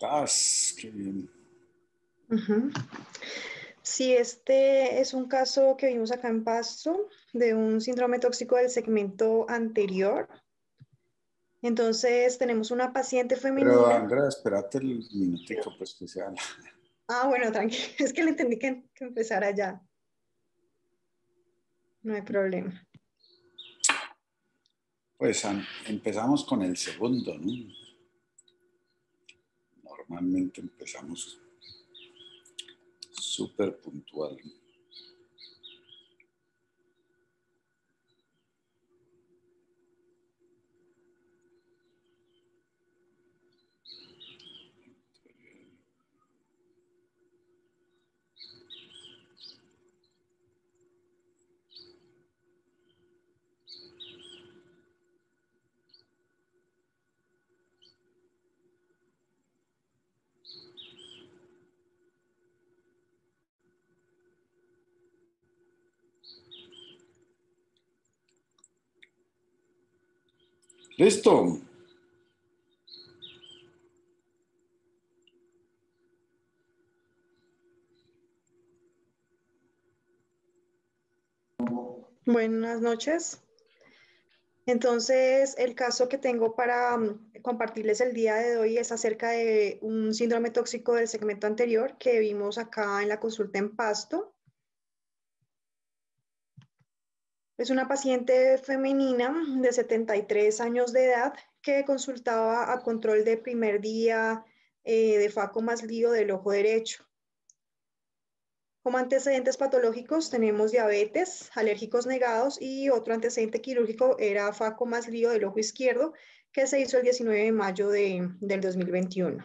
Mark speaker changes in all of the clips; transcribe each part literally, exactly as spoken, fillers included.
Speaker 1: estás? Qué bien.
Speaker 2: Ujú. Sí, este es un caso que vimos acá en Pasto de un síndrome tóxico del segmento anterior. Entonces, tenemos una paciente
Speaker 1: Pero
Speaker 2: femenina.
Speaker 1: Andrea, espérate el minutico pues que sea.
Speaker 2: Ah, bueno, tranquilo, es que le entendí que, que empezara ya, no hay problema.
Speaker 1: Pues an- empezamos con el segundo, ¿no? Normalmente empezamos súper puntual. ¿Listo?
Speaker 2: Buenas noches. Entonces, el caso que tengo para mm, compartirles el día de hoy es acerca de un síndrome tóxico del segmento anterior que vimos acá en la consulta en Pasto. Es una paciente femenina de setenta y tres años de edad que consultaba a control de primer día eh, de faco más lío del ojo derecho. Como antecedentes patológicos tenemos diabetes, alérgicos negados y otro antecedente quirúrgico era faco más lío del ojo izquierdo que se hizo el diecinueve de mayo de, del dos mil veintiuno.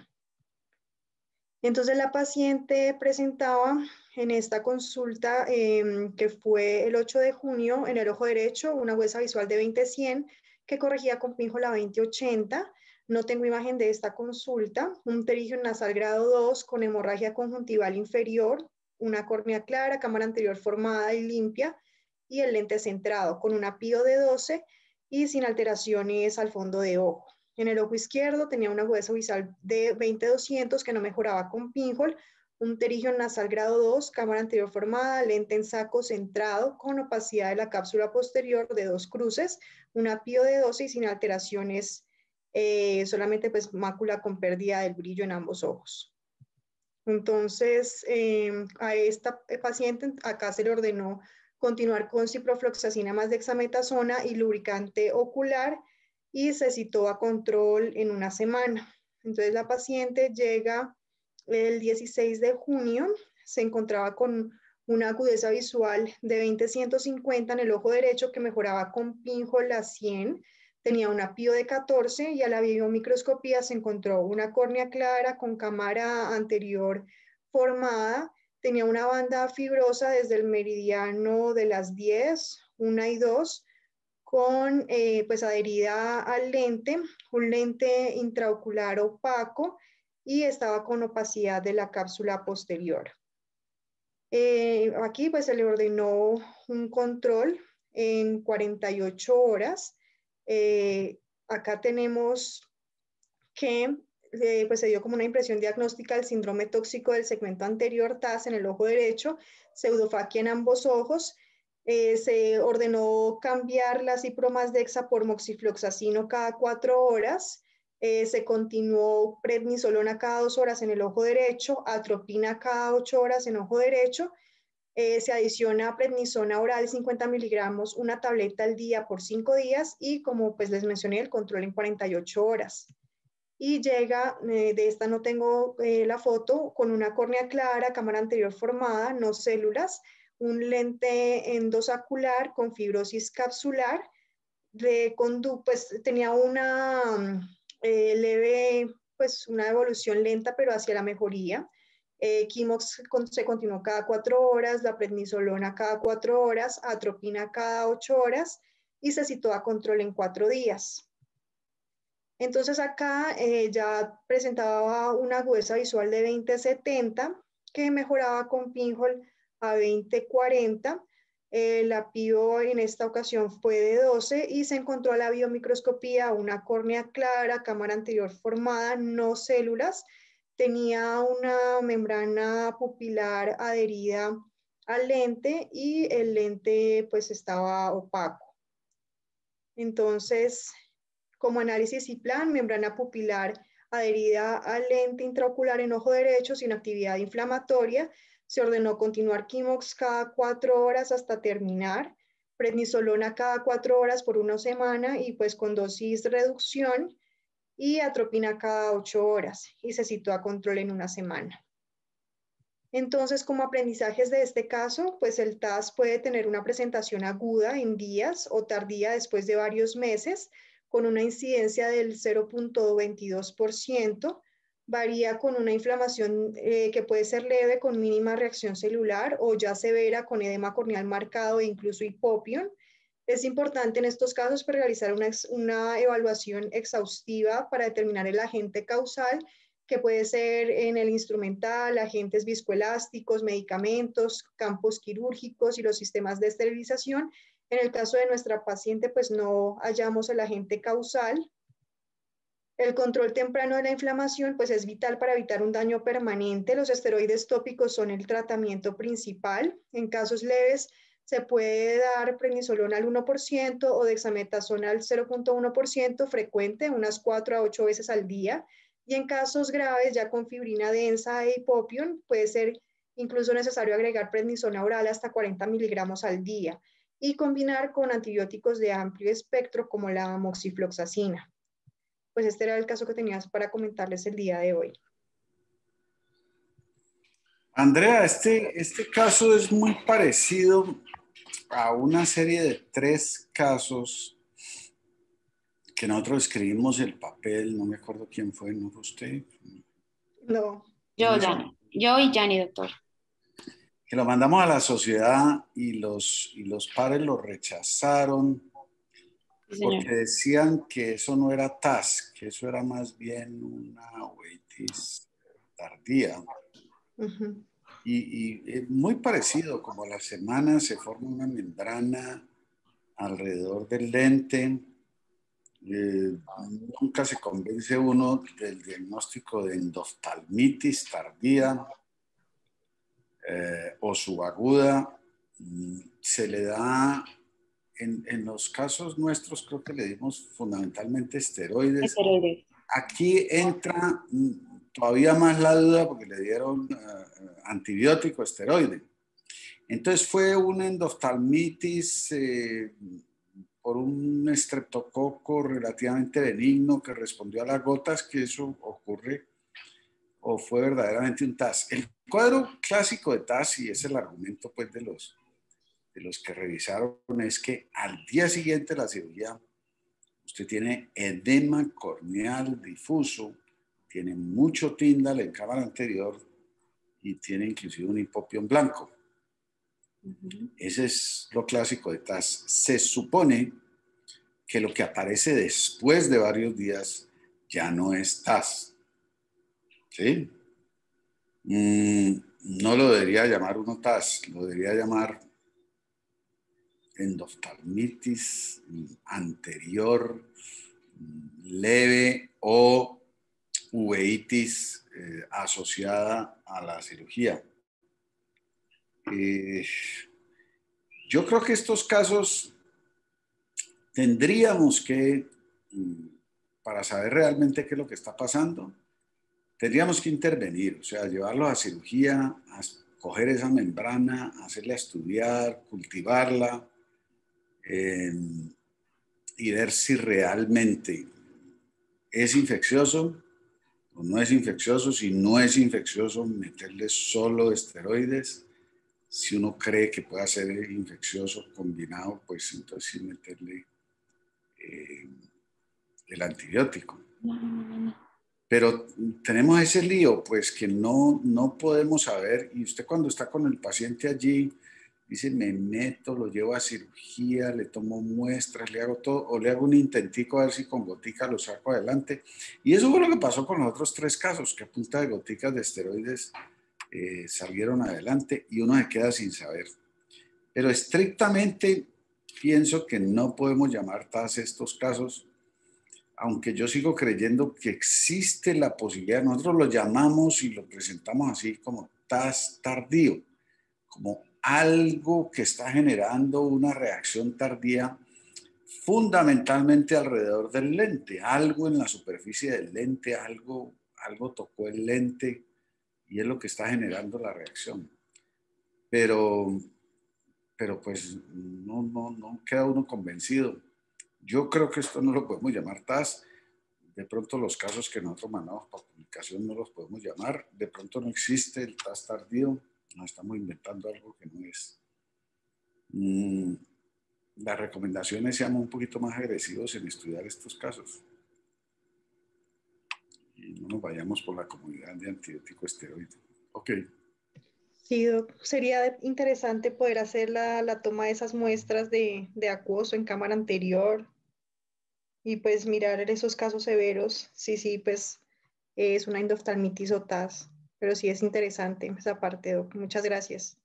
Speaker 2: Entonces la paciente presentaba en esta consulta eh, que fue el ocho de junio en el ojo derecho una huesa visual de veinte cien que corregía con pínjola veinte ochenta. No tengo imagen de esta consulta. Un pterigio nasal grado dos con hemorragia conjuntival inferior, una córnea clara, cámara anterior formada y limpia y el lente centrado con una pío de doce y sin alteraciones al fondo de ojo. En el ojo izquierdo tenía una agudeza visual de veinte doscientos que no mejoraba con pinhole, un pterigio nasal grado dos, cámara anterior formada, lente en saco centrado con opacidad de la cápsula posterior de dos cruces, una pío de doce y sin alteraciones, eh, solamente pues mácula con pérdida del brillo en ambos ojos. Entonces, eh, a esta paciente acá se le ordenó continuar con ciprofloxacina más dexametasona y lubricante ocular y se citó a control en una semana. Entonces, la paciente llega el dieciséis de junio, se encontraba con una agudeza visual de veinte ciento cincuenta en el ojo derecho que mejoraba con pinhole a cien, tenía una pío de catorce y a la biomicroscopía se encontró una córnea clara con cámara anterior formada, tenía una banda fibrosa desde el meridiano de las diez, una y dos, con eh, pues adherida al lente, un lente intraocular opaco y estaba con opacidad de la cápsula posterior. Eh, aquí pues se le ordenó un control en cuarenta y ocho horas. Eh, acá tenemos que eh, pues se dio como una impresión diagnóstica del síndrome tóxico del segmento anterior T A S en el ojo derecho, pseudofaquia en ambos ojos. Eh, se ordenó cambiar la cipromazdexa por moxifloxacino cada cuatro horas. Eh, se continuó prednisolona cada dos horas en el ojo derecho, atropina cada ocho horas en ojo derecho. Eh, se adiciona prednisona oral cincuenta miligramos, una tableta al día por cinco días y como pues les mencioné, el control en cuarenta y ocho horas. Y llega, eh, de esta no tengo eh, la foto, con una córnea clara, cámara anterior formada, no células, un lente endosacular con fibrosis capsular, de condu pues tenía una eh, leve, pues una evolución lenta, pero hacia la mejoría. Eh, Quimox con, se continuó cada cuatro horas, la prednisolona cada cuatro horas, atropina cada ocho horas y se citó a control en cuatro días. Entonces acá eh, ya presentaba una agudeza visual de veinte setenta que mejoraba con pinhole a veinte cuarenta. Eh, la pío en esta ocasión fue de doce y se encontró a la biomicroscopía una córnea clara, cámara anterior formada, no células, tenía una membrana pupilar adherida al lente y el lente pues estaba opaco. Entonces, como análisis y plan, membrana pupilar adherida al lente intraocular en ojo derecho sin actividad inflamatoria. Se ordenó continuar Quimox cada cuatro horas hasta terminar, prednisolona cada cuatro horas por una semana y pues con dosis reducción, y atropina cada ocho horas y se sitúa a control en una semana. Entonces, como aprendizajes de este caso, pues el T A S puede tener una presentación aguda en días o tardía después de varios meses, con una incidencia del cero punto veintidós por ciento, varía con una inflamación eh, que puede ser leve con mínima reacción celular o ya severa con edema corneal marcado e incluso hipopión. Es importante en estos casos pues, realizar una, una evaluación exhaustiva para determinar el agente causal, que puede ser en el instrumental, agentes viscoelásticos, medicamentos, campos quirúrgicos y los sistemas de esterilización. En el caso de nuestra paciente, pues no hallamos el agente causal. El control temprano de la inflamación pues es vital para evitar un daño permanente. Los esteroides tópicos son el tratamiento principal. En casos leves se puede dar prednisolona al uno por ciento o dexametasona al cero punto uno por ciento frecuente, unas cuatro a ocho veces al día. Y en casos graves, ya con fibrina densa e hipopión, puede ser incluso necesario agregar prednisona oral hasta cuarenta miligramos al día y combinar con antibióticos de amplio espectro como la amoxifloxacina. Pues este era el caso que tenías para comentarles el día de hoy.
Speaker 1: Andrea, este, este caso es muy parecido a una serie de tres casos que nosotros escribimos el papel, no me acuerdo quién fue, ¿no fue usted?
Speaker 2: No.
Speaker 3: Yo, Dani. Yo y Yanni, doctor.
Speaker 1: Que lo mandamos a la sociedad y los, y los padres lo rechazaron
Speaker 3: Sí,
Speaker 1: porque decían que eso no era T A S, que eso era más bien una uveitis tardía.
Speaker 2: Uh-huh.
Speaker 1: Y, y es muy parecido, como a la semana se forma una membrana alrededor del lente. Eh, nunca se convence uno del diagnóstico de endoftalmitis tardía eh, o subaguda. Se le da, en, en los casos nuestros creo que le dimos fundamentalmente esteroides.
Speaker 3: Esteroides.
Speaker 1: Aquí entra todavía más la duda porque le dieron uh, antibiótico, esteroide. Entonces fue un endoftalmitis eh, por un estreptococo relativamente benigno que respondió a las gotas, que eso ocurre, o fue verdaderamente un T A S. El cuadro clásico de T A S, y es el argumento pues, de, los, de los que revisaron, es que al día siguiente de la cirugía usted tiene edema corneal difuso, tiene mucho Tyndall en cámara anterior y tiene inclusive un hipopión blanco. Uh-huh. Ese es lo clásico de T A S. Se supone que lo que aparece después de varios días ya no es T A S. ¿Sí? Mm, no lo debería llamar uno T A S, lo debería llamar endoftalmitis anterior leve o uveitis eh, asociada a la cirugía. Eh, yo creo que estos casos tendríamos que, para saber realmente qué es lo que está pasando, tendríamos que intervenir, o sea, llevarlos a cirugía, a coger esa membrana, hacerla estudiar, cultivarla eh, y ver si realmente es infeccioso o no es infeccioso. Si no es infeccioso, meterle solo esteroides. Si uno cree que pueda ser infeccioso combinado, pues entonces sí meterle eh, el antibiótico. Pero tenemos ese lío, pues que no, no podemos saber. Y usted cuando está con el paciente allí, dice, me meto, lo llevo a cirugía, le tomo muestras, le hago todo, o le hago un intentico a ver si con gotica lo saco adelante. Y eso fue lo que pasó con los otros tres casos, que a punta de goticas de esteroides eh, salieron adelante y uno se queda sin saber. Pero estrictamente pienso que no podemos llamar T A S estos casos aunque yo sigo creyendo que existe la posibilidad, nosotros lo llamamos y lo presentamos así como T A S tardío, como algo que está generando una reacción tardía fundamentalmente alrededor del lente, algo en la superficie del lente, algo, algo tocó el lente y es lo que está generando la reacción. Pero, pero pues no, no, no queda uno convencido. Yo creo que esto no lo podemos llamar T A S. De pronto los casos que nosotros mandamos por publicación no los podemos llamar. De pronto no existe el T A S tardío. Nos estamos inventando algo que no es. Mm, las recomendaciones sean un poquito más agresivos en estudiar estos casos. Y no nos vayamos por la comunidad de antibiótico esteroide. Ok.
Speaker 2: Sí, doc, sería interesante poder hacer la, la toma de esas muestras de, de acuoso en cámara anterior y pues mirar esos casos severos. Sí, sí, pues es una endoftalmitis o T A S, pero sí es interesante esa parte, doc. Muchas gracias.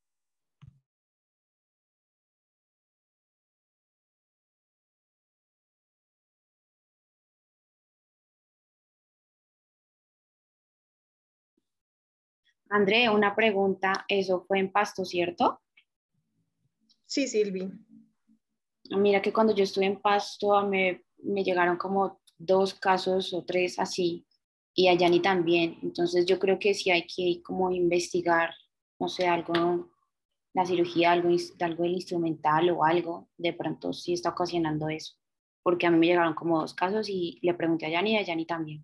Speaker 3: André, una pregunta, eso fue en Pasto, ¿cierto?
Speaker 2: Sí, Silvi.
Speaker 3: Mira que cuando yo estuve en Pasto me, me llegaron como dos casos o tres así, y a Yani también. Entonces yo creo que sí hay que como investigar, no sé, algo, la cirugía, algo, ins- algo del instrumental o algo, de pronto sí está ocasionando eso. Porque a mí me llegaron como dos casos y le pregunté a Yani y a Yani también.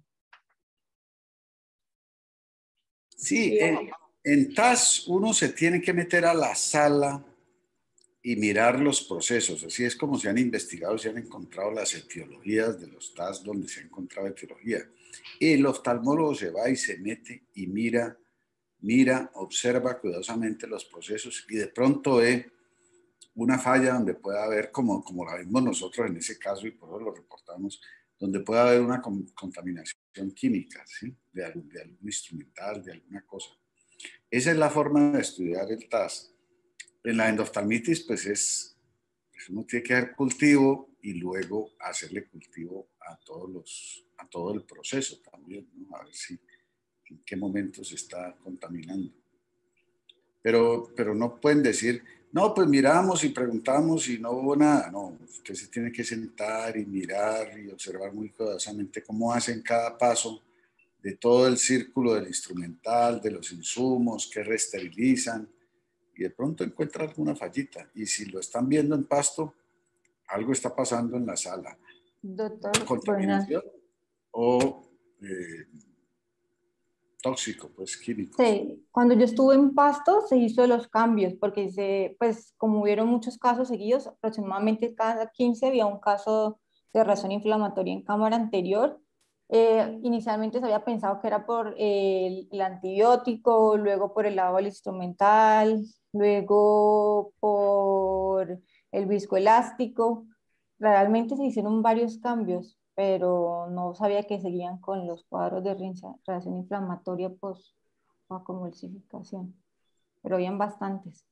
Speaker 1: Sí,
Speaker 2: Sí,
Speaker 1: en,
Speaker 2: doc.
Speaker 1: en T A S uno se tiene que meter a la sala y mirar los procesos. Así es como se han investigado, se han encontrado las etiologías de los T A S donde se ha encontrado etiología. El oftalmólogo se va y se mete y mira, mira, observa cuidadosamente los procesos y de pronto ve una falla donde pueda haber, como, como la vimos nosotros en ese caso y por eso lo reportamos, donde pueda haber una contaminación química, ¿sí? de, de algún instrumental, de alguna cosa. Esa es la forma de estudiar el T A S. En la endoftalmitis, pues es, pues uno tiene que hacer cultivo y luego hacerle cultivo a todos los, a todo el proceso también, ¿no? A ver si en qué momento se está contaminando. Pero, pero no pueden decir, no, pues miramos y preguntamos y no hubo nada. No, usted se tiene que sentar y mirar y observar muy cuidadosamente cómo hacen cada paso de todo el círculo del instrumental, de los insumos, que reesterilizan, y de pronto encuentra alguna fallita. Y si lo están viendo en Pasto, algo está pasando en la sala.
Speaker 4: Doctor, buenas.
Speaker 1: Contaminación o eh, tóxico, pues químicos.
Speaker 4: Sí, cuando yo estuve en Pasto se hizo los cambios porque se, pues como hubieron muchos casos seguidos, aproximadamente cada quince había un caso de reacción inflamatoria en cámara anterior. Eh, inicialmente se había pensado que era por el, el antibiótico, luego por el lavado del instrumental, luego por el viscoelástico. Realmente se hicieron varios cambios, pero no sabía que seguían con los cuadros de rinza- reacción inflamatoria post vacoemulsificación, pero habían bastantes.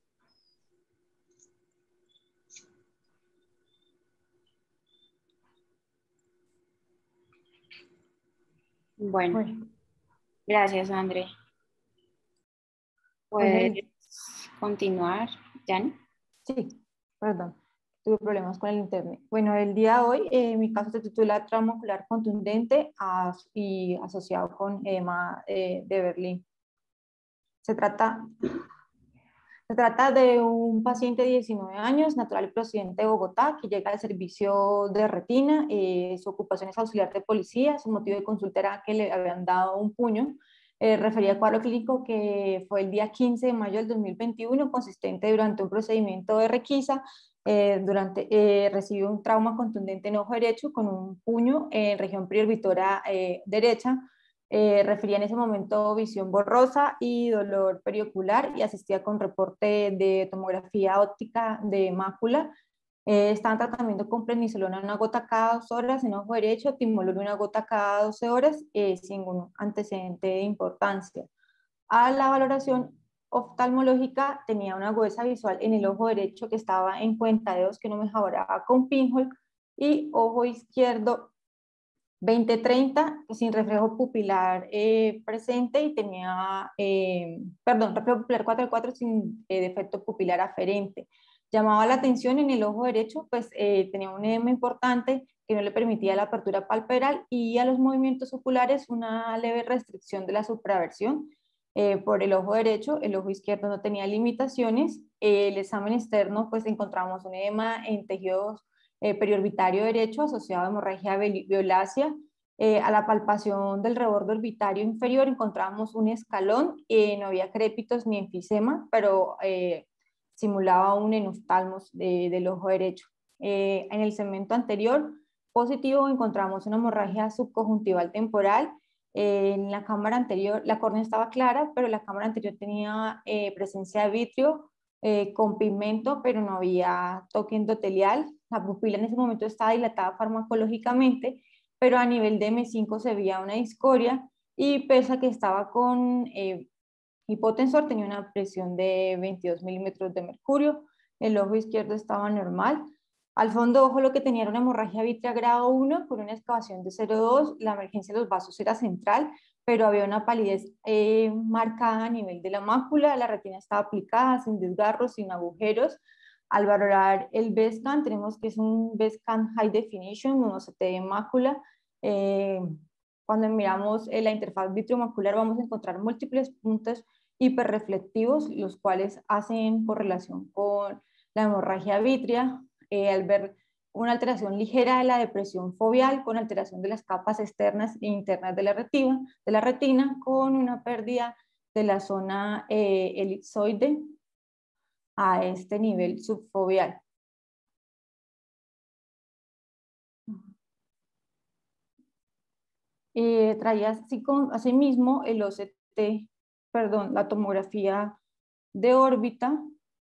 Speaker 3: Bueno,
Speaker 4: Bueno,
Speaker 3: gracias, André.
Speaker 4: bueno,
Speaker 3: Puedes
Speaker 4: el-
Speaker 3: continuar, Yani.
Speaker 4: sí, perdón, tuve problemas con el internet. Bueno, el día de hoy eh, mi caso se titula trauma ocular contundente as- y asociado con edema eh, de Berlín. Se trata Se trata de un paciente de diecinueve años, natural y procedente de Bogotá, que llega al servicio de retina. Eh, su ocupación es auxiliar de policía. Su motivo de consulta era que le habían dado un puño. Eh, refería al cuadro clínico que fue el día quince de mayo del dos mil veintiuno, consistente durante un procedimiento de requisa. Eh, durante, eh, recibió un trauma contundente en ojo derecho con un puño en región priorbitora eh, derecha. Eh, refería en ese momento visión borrosa y dolor periocular y asistía con reporte de tomografía óptica de mácula. Eh, estaban tratamiento con prednisolona una gota cada dos horas en ojo derecho, timolol una gota cada doce horas, eh, sin un antecedente de importancia. A la valoración oftalmológica tenía una agudeza visual en el ojo derecho que estaba en cuenta de dedos que no mejoraba con pinhole y ojo izquierdo veinte treinta, sin reflejo pupilar eh, presente y tenía, eh, perdón, reflejo pupilar cuatro cuatro sin eh, defecto pupilar aferente. Llamaba la atención en el ojo derecho, pues eh, tenía un edema importante que no le permitía la apertura palpebral y a los movimientos oculares una leve restricción de la supraversión. Eh, por el ojo derecho, el ojo izquierdo no tenía limitaciones. Eh, el examen externo, pues encontramos un edema en tejidos eh, periorbitario derecho asociado a hemorragia violácea. Eh, a la palpación del reborde orbitario inferior encontramos un escalón, eh, no había crépitos ni enfisema, pero eh, simulaba un enoftalmos de, del ojo derecho. Eh, en el segmento anterior positivo encontramos una hemorragia subconjuntival temporal. Eh, en la cámara anterior, la córnea estaba clara, pero la cámara anterior tenía eh, presencia de vitrio eh, con pigmento, pero no había toque endotelial. La pupila en ese momento estaba dilatada farmacológicamente, pero a nivel de eme cinco se veía una discoria y pese a que estaba con eh, hipotensor, tenía una presión de veintidós milímetros de mercurio, el ojo izquierdo estaba normal. Al fondo ojo lo que tenía era una hemorragia vítrea grado uno con una excavación de cero punto dos, la emergencia de los vasos era central, pero había una palidez eh, marcada a nivel de la mácula, la retina estaba aplicada, sin desgarros, sin agujeros. Al valorar el B E scan, tenemos que es un B E scan high definition, un O C T de mácula. Eh, cuando miramos eh, la interfaz vitreomacular vamos a encontrar múltiples puntos hiperreflectivos, los cuales hacen correlación con la hemorragia vítrea. Eh, al ver una alteración ligera de la depresión foveal con alteración de las capas externas e internas de la retina, de la retina con una pérdida de la zona eh, elipsoide a este nivel subfoveal. Eh, traía así con, asimismo el O C T, perdón, la tomografía de órbita,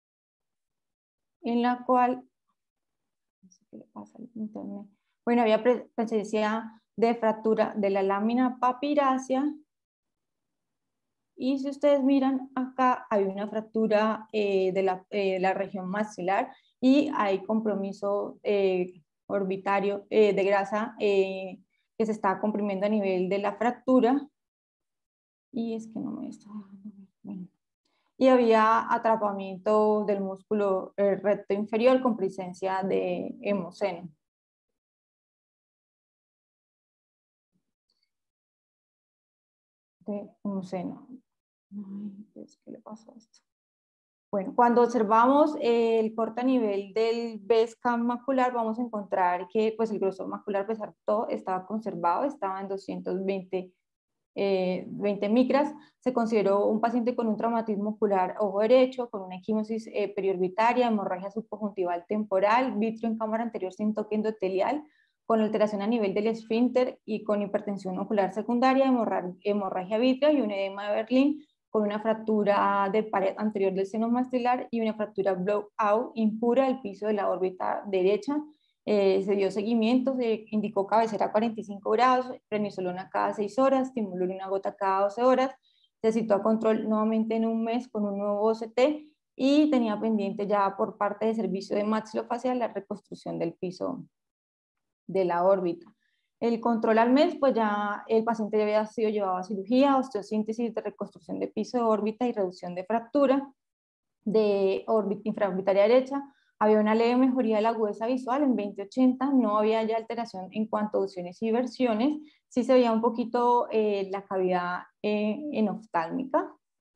Speaker 4: en la cual, no sé qué le pasa al internet. Bueno, había presencia de fractura de la lámina papirácea. Y si ustedes miran acá, hay una fractura eh, de la, eh, la región maxilar y hay compromiso eh, orbitario eh, de grasa eh, que se está comprimiendo a nivel de la fractura. Y es que no me está dejando ver. Bueno. Y había atrapamiento del músculo eh, recto inferior con presencia de hemoceno. De hemoceno. Ay, Dios, ¿qué le pasó a esto? Bueno, cuando observamos el corte a nivel del B E scan macular, vamos a encontrar que pues, el grosor macular, a pesar de todo, estaba conservado, estaba en doscientos veinte eh, veinte micras. Se consideró un paciente con un traumatismo ocular ojo derecho, con una equimosis eh, periorbitaria, hemorragia subconjuntival temporal, vitrio en cámara anterior sin toque endotelial, con alteración a nivel del esfínter y con hipertensión ocular secundaria, hemorragia, hemorragia vítrea y un edema de Berlín, con una fractura de pared anterior del seno maxilar y una fractura blowout impura del piso de la órbita derecha. Eh, se dio seguimiento, se indicó cabecera cuarenta y cinco grados, prednisolona cada seis horas, timolol una gota cada doce horas, se citó a control nuevamente en un mes con un nuevo O C T y tenía pendiente ya por parte del servicio de maxilofacial la reconstrucción del piso de la órbita. El control al mes, pues ya el paciente ya había sido llevado a cirugía, osteosíntesis de reconstrucción de piso de órbita y reducción de fractura de órbita infraorbitaria derecha. Había una leve mejoría de la agudeza visual en veinte ochenta, no había ya alteración en cuanto a audiciones y versiones, sí se veía un poquito eh, la cavidad eh, enoftálmica.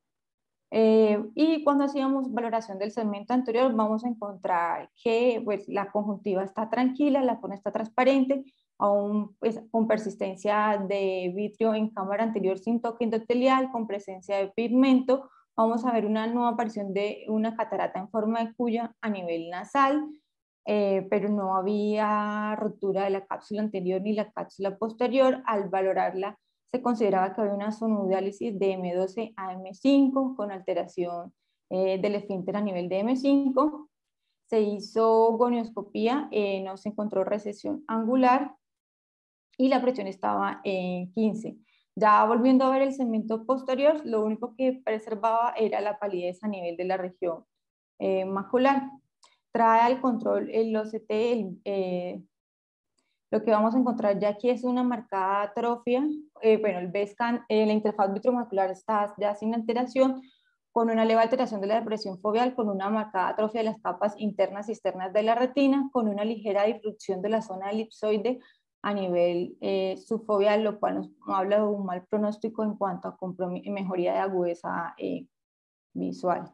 Speaker 4: Eh, y cuando hacíamos valoración del segmento anterior vamos a encontrar que pues, la conjuntiva está tranquila, la córnea está transparente, aún pues, con persistencia de vitrio en cámara anterior sin toque endotelial, con presencia de pigmento. Vamos a ver una nueva aparición de una catarata en forma de cuya a nivel nasal, eh, pero no había ruptura de la cápsula anterior ni la cápsula posterior. Al valorarla se consideraba que había una sonodiálisis de eme doce a eme cinco con alteración eh, del esfínter a nivel de eme cinco. Se hizo gonioscopía, eh, no se encontró recesión angular y la presión estaba en quince. Ya volviendo a ver el segmento posterior, lo único que preservaba era la palidez a nivel de la región eh, macular. Trae al control el O C T, el, eh, Lo que vamos a encontrar ya aquí es una marcada atrofia. Eh, bueno, el B E S-Scan, eh, la interfaz vitromacular está ya sin alteración, con una leve alteración de la depresión foveal, con una marcada atrofia de las capas internas y externas de la retina, con una ligera disrupción de la zona elipsoide a nivel eh, subfoveal, lo cual nos habla de un mal pronóstico en cuanto a mejoría de agudeza eh, visual.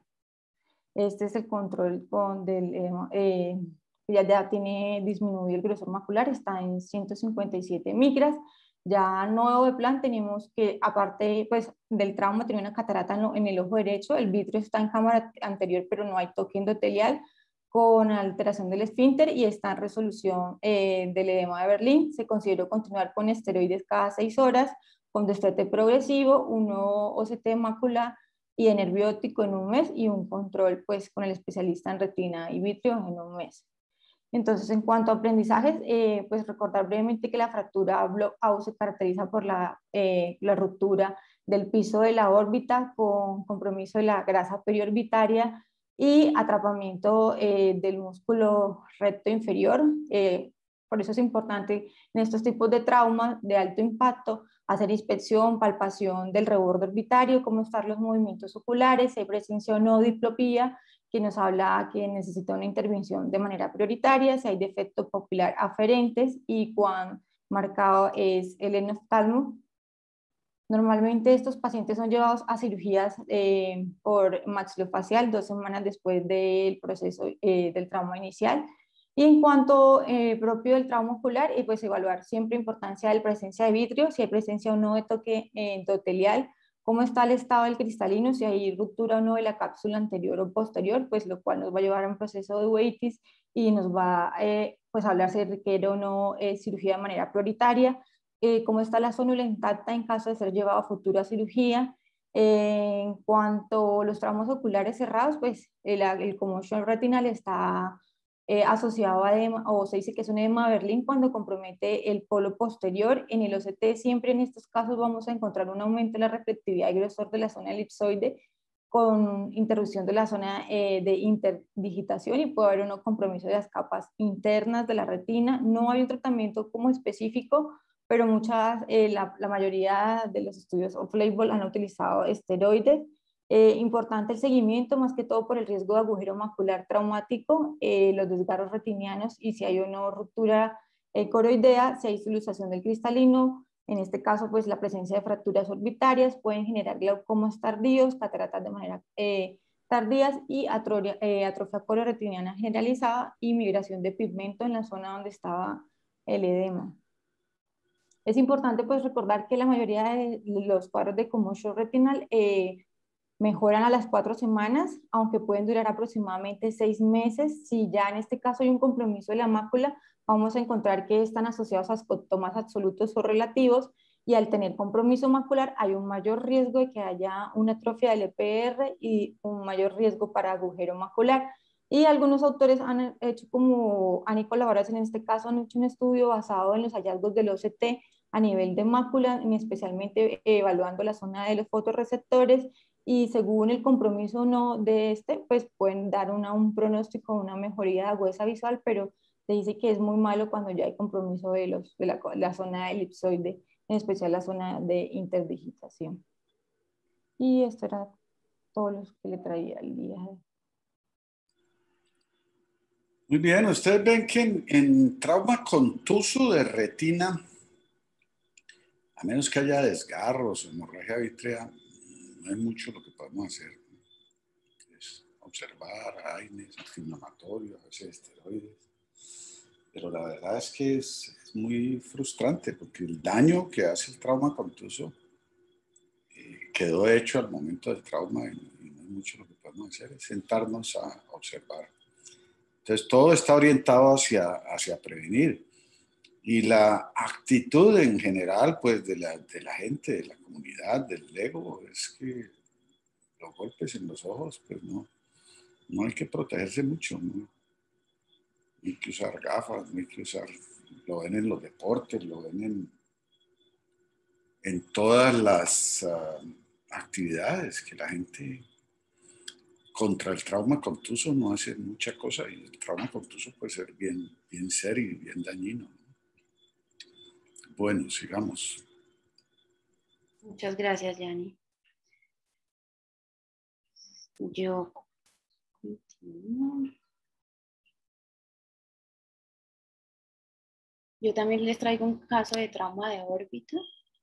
Speaker 4: Este es el control con del, eh, ya, ya tiene disminuido el grosor macular, está en ciento cincuenta y siete micras. Ya nuevo de plan tenemos que, aparte pues, del trauma, tiene una catarata en, lo, en el ojo derecho, el vitrio está en cámara anterior, pero no hay toque endotelial, con alteración del esfínter y está en resolución eh, del edema de Berlín. Se consideró continuar con esteroides cada seis horas, con destete progresivo, uno O C T de mácula y de nervio óptico en un mes y un control pues, con el especialista en retina y vitrio en un mes. Entonces, en cuanto a aprendizajes, eh, pues recordar brevemente que la fractura Block-Out se caracteriza por la, eh, la ruptura del piso de la órbita con compromiso de la grasa periorbitaria y atrapamiento eh, del músculo recto inferior. Eh, por eso es importante en estos tipos de traumas de alto impacto hacer inspección, palpación del reborde orbitario, cómo están los movimientos oculares, si hay presencia o no de diplopía, que nos habla que necesita una intervención de manera prioritaria, si hay defecto pupilar aferentes y cuán marcado es el enoftalmo. Normalmente estos pacientes son llevados a cirugías eh, por maxilofacial dos semanas después del proceso eh, del trauma inicial. Y en cuanto eh, propio del trauma ocular, eh, pues evaluar siempre importancia de la presencia de vitrio, si hay presencia o no de toque eh, endotelial, cómo está el estado del cristalino, si hay ruptura o no de la cápsula anterior o posterior, pues lo cual nos va a llevar a un proceso de uveitis y nos va eh, pues, a hablar si requiere o no eh, cirugía de manera prioritaria. Eh, cómo está la zónula intacta en caso de ser llevado a futura cirugía. Eh, en cuanto a los tramos oculares cerrados, pues el, el commotion retinal está eh, asociado a edema, o se dice que es un edema de Berlín cuando compromete el polo posterior. En el O C T siempre en estos casos vamos a encontrar un aumento de la reflectividad y grosor de la zona elipsoide con interrupción de la zona eh, de interdigitación y puede haber un compromiso de las capas internas de la retina. No hay un tratamiento como específico, pero muchas, eh, la, la mayoría de los estudios off-label han utilizado esteroides. Eh, importante el seguimiento, más que todo por el riesgo de agujero macular traumático, eh, los desgarros retinianos y si hay o no ruptura eh, coroidea, si hay solución del cristalino. En este caso, pues la presencia de fracturas orbitarias pueden generar glaucomas tardíos, cataratas de manera eh, tardías y atrofia, eh, atrofia cororetiniana generalizada y migración de pigmento en la zona donde estaba el edema. Es importante pues recordar que la mayoría de los cuadros de commotion retinal eh, mejoran a las cuatro semanas, aunque pueden durar aproximadamente seis meses. Si ya en este caso hay un compromiso de la mácula, vamos a encontrar que están asociados a escotomas absolutos o relativos y al tener compromiso macular hay un mayor riesgo de que haya una atrofia del E P R y un mayor riesgo para agujero macular. Y algunos autores han hecho como, han colaborado en este caso, han hecho un estudio basado en los hallazgos del O C T a nivel de mácula, especialmente evaluando la zona de los fotorreceptores y según el compromiso o no de este, pues pueden dar una, un pronóstico, una mejoría de agudeza visual, pero se dice que es muy malo cuando ya hay compromiso de, los, de la, la zona elipsoide, en especial la zona de interdigitación. Y esto era todo lo que le traía el día de hoy.
Speaker 1: Muy bien, ustedes ven que en, en trauma contuso de retina, a menos que haya desgarros o hemorragia vítrea, no hay mucho lo que podemos hacer. Es observar AINES, antiinflamatorios, a veces esteroides. Pero la verdad es que es, es muy frustrante porque el daño que hace el trauma contuso eh, quedó hecho al momento del trauma y, y no hay mucho lo que podemos hacer, es sentarnos a observar. Entonces, todo está orientado hacia, hacia prevenir. Y la actitud en general, pues, de la, de la gente, de la comunidad, del ego, es que los golpes en los ojos, pues, no, no hay que protegerse mucho, ¿no? No hay que usar gafas, no hay que usar... Lo ven en los deportes, lo ven en, en todas las uh, actividades que la gente... Contra el trauma contuso no hace mucha cosa y el trauma contuso puede ser bien, bien serio y bien dañino. Bueno, sigamos.
Speaker 3: Muchas gracias, Yani. Yo continúo. Yo también les traigo un caso de trauma de órbita.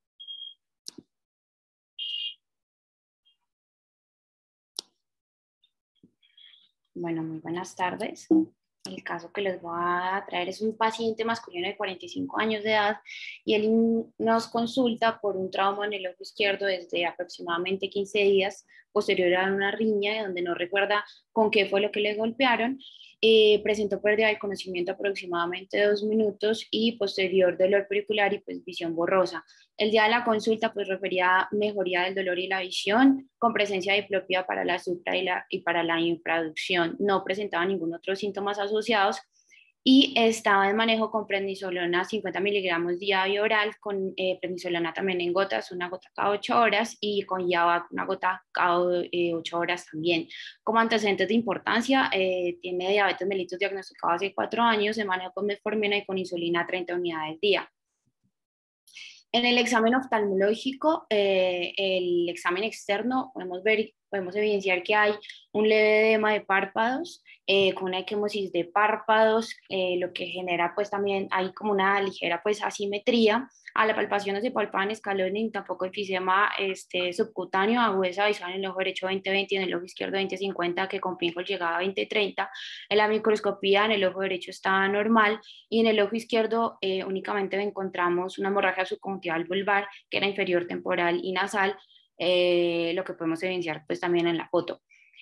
Speaker 3: Bueno, muy buenas tardes. El caso que les voy a traer es un paciente masculino de cuarenta y cinco años de edad y él nos consulta por un trauma en el ojo izquierdo desde aproximadamente quince días, posterior a una riña donde no recuerda con qué fue lo que le golpearon. Eh, presentó pérdida de conocimiento aproximadamente dos minutos y posterior dolor pericular y pues visión borrosa. El día de la consulta pues refería mejoría del dolor y la visión con presencia de diplopía para la supra y, la, y para la infraducción. No presentaba ningún otro síntomas asociados y estaba en manejo con prednisolona cincuenta miligramos diario oral, con eh, prednisolona también en gotas, una gota cada ocho horas y con Yavac una gota cada eh, ocho horas también. Como antecedentes de importancia, eh, tiene diabetes mellitus diagnosticado hace cuatro años, se maneja con metformina y con insulina treinta unidades al día. En el examen oftalmológico, eh, el examen externo, podemos ver, podemos evidenciar que hay un leve edema de párpados, eh, con una equimosis de párpados, eh, lo que genera pues también hay como una ligera pues asimetría. A la palpación no se palpaban escalones ni tampoco enfisema este, subcutáneo, agudeza visual en el ojo derecho veinte veinte y en el ojo izquierdo veinte cincuenta, que con pinhole llegaba a veinte treinta. En la microscopía en el ojo derecho estaba normal y en el ojo izquierdo eh, únicamente encontramos una hemorragia subconjuntival vulvar que era inferior temporal y nasal, eh, lo que podemos evidenciar pues también en la foto.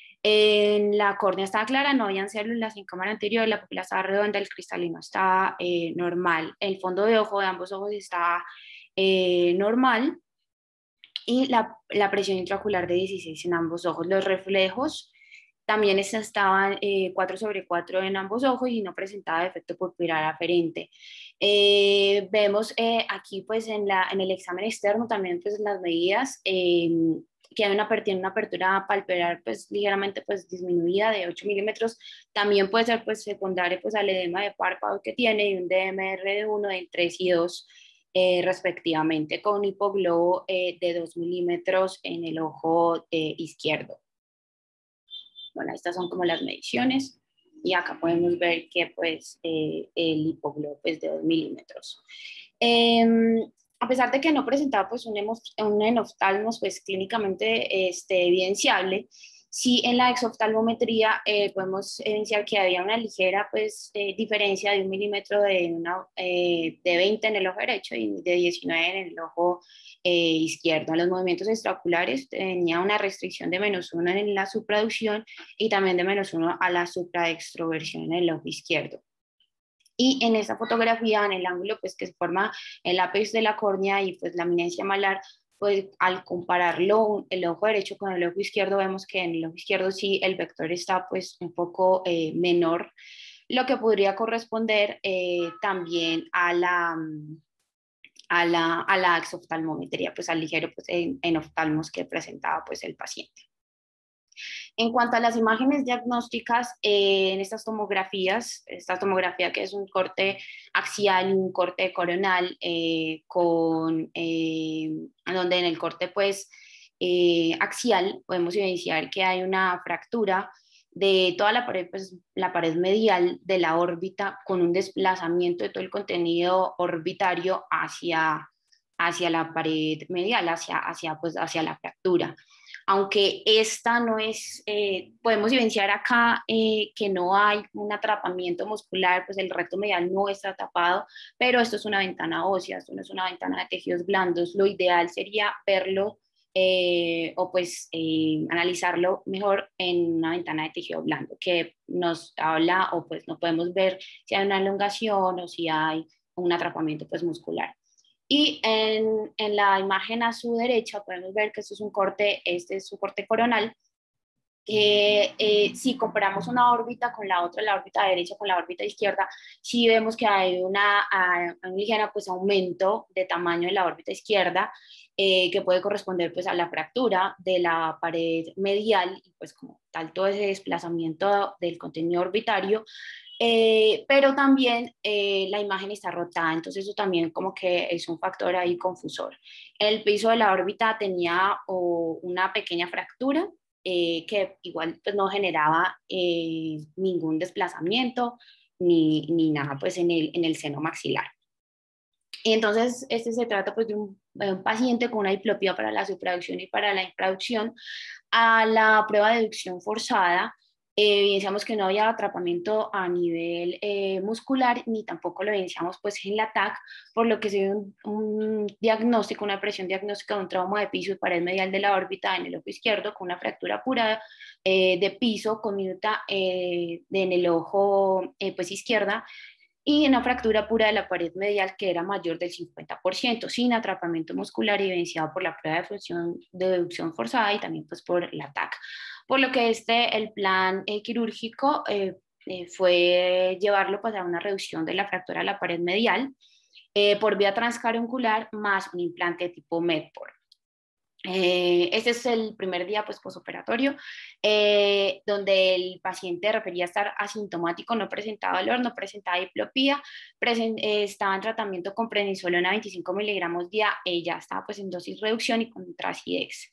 Speaker 3: En la córnea estaba clara, no habían células en cámara anterior, la pupila estaba redonda, el cristalino estaba eh, normal, el fondo de ojo de ambos ojos estaba eh, normal y la, la presión intraocular de dieciséis en ambos ojos. Los reflejos también estaban eh, cuatro sobre cuatro en ambos ojos y no presentaba defecto pupilar aferente. Eh, vemos eh, aquí pues en, la, en el examen externo también pues las medidas, eh, que hay una, tiene una apertura palpebral pues ligeramente pues disminuida de ocho milímetros, también puede ser pues secundario pues al edema de párpado que tiene y un D M R de uno de tres y dos eh, respectivamente, con hipoglobo eh, de dos milímetros en el ojo eh, izquierdo. Bueno, estas son como las mediciones y acá podemos ver que pues eh, el hipoglobo es de dos milímetros. Eh, a pesar de que no presentaba pues un, un enoftalmos pues clínicamente este, evidenciable, sí en la exoftalmometría eh, podemos evidenciar que había una ligera pues eh, diferencia de un milímetro de, una, eh, de veinte en el ojo derecho y de diecinueve en el ojo eh, izquierdo. En los movimientos extraoculares tenía una restricción de menos uno en la supraducción y también de menos uno a la supraextroversión en el ojo izquierdo. Y en esta fotografía, en el ángulo pues, que se forma el ápice de la córnea y pues la eminencia malar, pues al compararlo el ojo derecho con el ojo izquierdo, vemos que en el ojo izquierdo sí el vector está pues un poco eh, menor, lo que podría corresponder eh, también a la, a la, a la exoftalmometría, pues al ligero pues, en, en oftalmos que presentaba pues el paciente. En cuanto a las imágenes diagnósticas, eh, en estas tomografías, esta tomografía que es un corte axial y un corte coronal, eh, con, eh, donde en el corte pues, eh, axial podemos evidenciar que hay una fractura de toda la pared, pues, la pared medial de la órbita con un desplazamiento de todo el contenido orbitario hacia, hacia la pared medial, hacia, hacia, pues, hacia la fractura. Aunque esta no es, eh, podemos evidenciar acá eh, que no hay un atrapamiento muscular, pues el recto medial no está tapado, pero esto es una ventana ósea, esto no es una ventana de tejidos blandos. Lo ideal sería verlo eh, o pues eh, analizarlo mejor en una ventana de tejido blando, que nos habla o pues no podemos ver si hay una elongación o si hay un atrapamiento pues muscular. Y en, en la imagen a su derecha podemos ver que esto es un corte, este es su corte coronal, que eh, si comparamos una órbita con la otra, la órbita derecha con la órbita izquierda, sí vemos que hay una, un ligero pues, aumento de tamaño en la órbita izquierda, eh, que puede corresponder pues, a la fractura de la pared medial, y pues como tal todo ese desplazamiento del contenido orbitario. Eh, pero también eh, la imagen está rotada, entonces eso también como que es un factor ahí confusor. El piso de la órbita tenía oh, una pequeña fractura eh, que igual pues no generaba eh, ningún desplazamiento ni, ni nada pues en el, en el seno maxilar. Y entonces este se trata pues de un, de un paciente con una diplopía para la supracción y para la infracción. A la prueba de deducción forzada, eh, evidenciamos que no había atrapamiento a nivel eh, muscular, ni tampoco lo evidenciamos pues en la T A C, por lo que se dio un, un diagnóstico, una presión diagnóstica de un trauma de piso y pared medial de la órbita en el ojo izquierdo, con una fractura pura eh, de piso con minuta eh, en el ojo eh, pues izquierda, y una fractura pura de la pared medial que era mayor del cincuenta por ciento, sin atrapamiento muscular evidenciado por la prueba de función de deducción forzada y también pues por la T A C. Por lo que este, el plan eh, quirúrgico eh, eh, fue llevarlo pues, a una reducción de la fractura de la pared medial eh, por vía transcaruncular más un implante tipo Medport. Eh, este es el primer día pues, posoperatorio, eh, donde el paciente refería estar asintomático, no presentaba dolor, no presentaba diplopía, present, eh, estaba en tratamiento con prednisolona veinticinco miligramos día, eh, ya estaba pues, en dosis reducción y con Trasidex.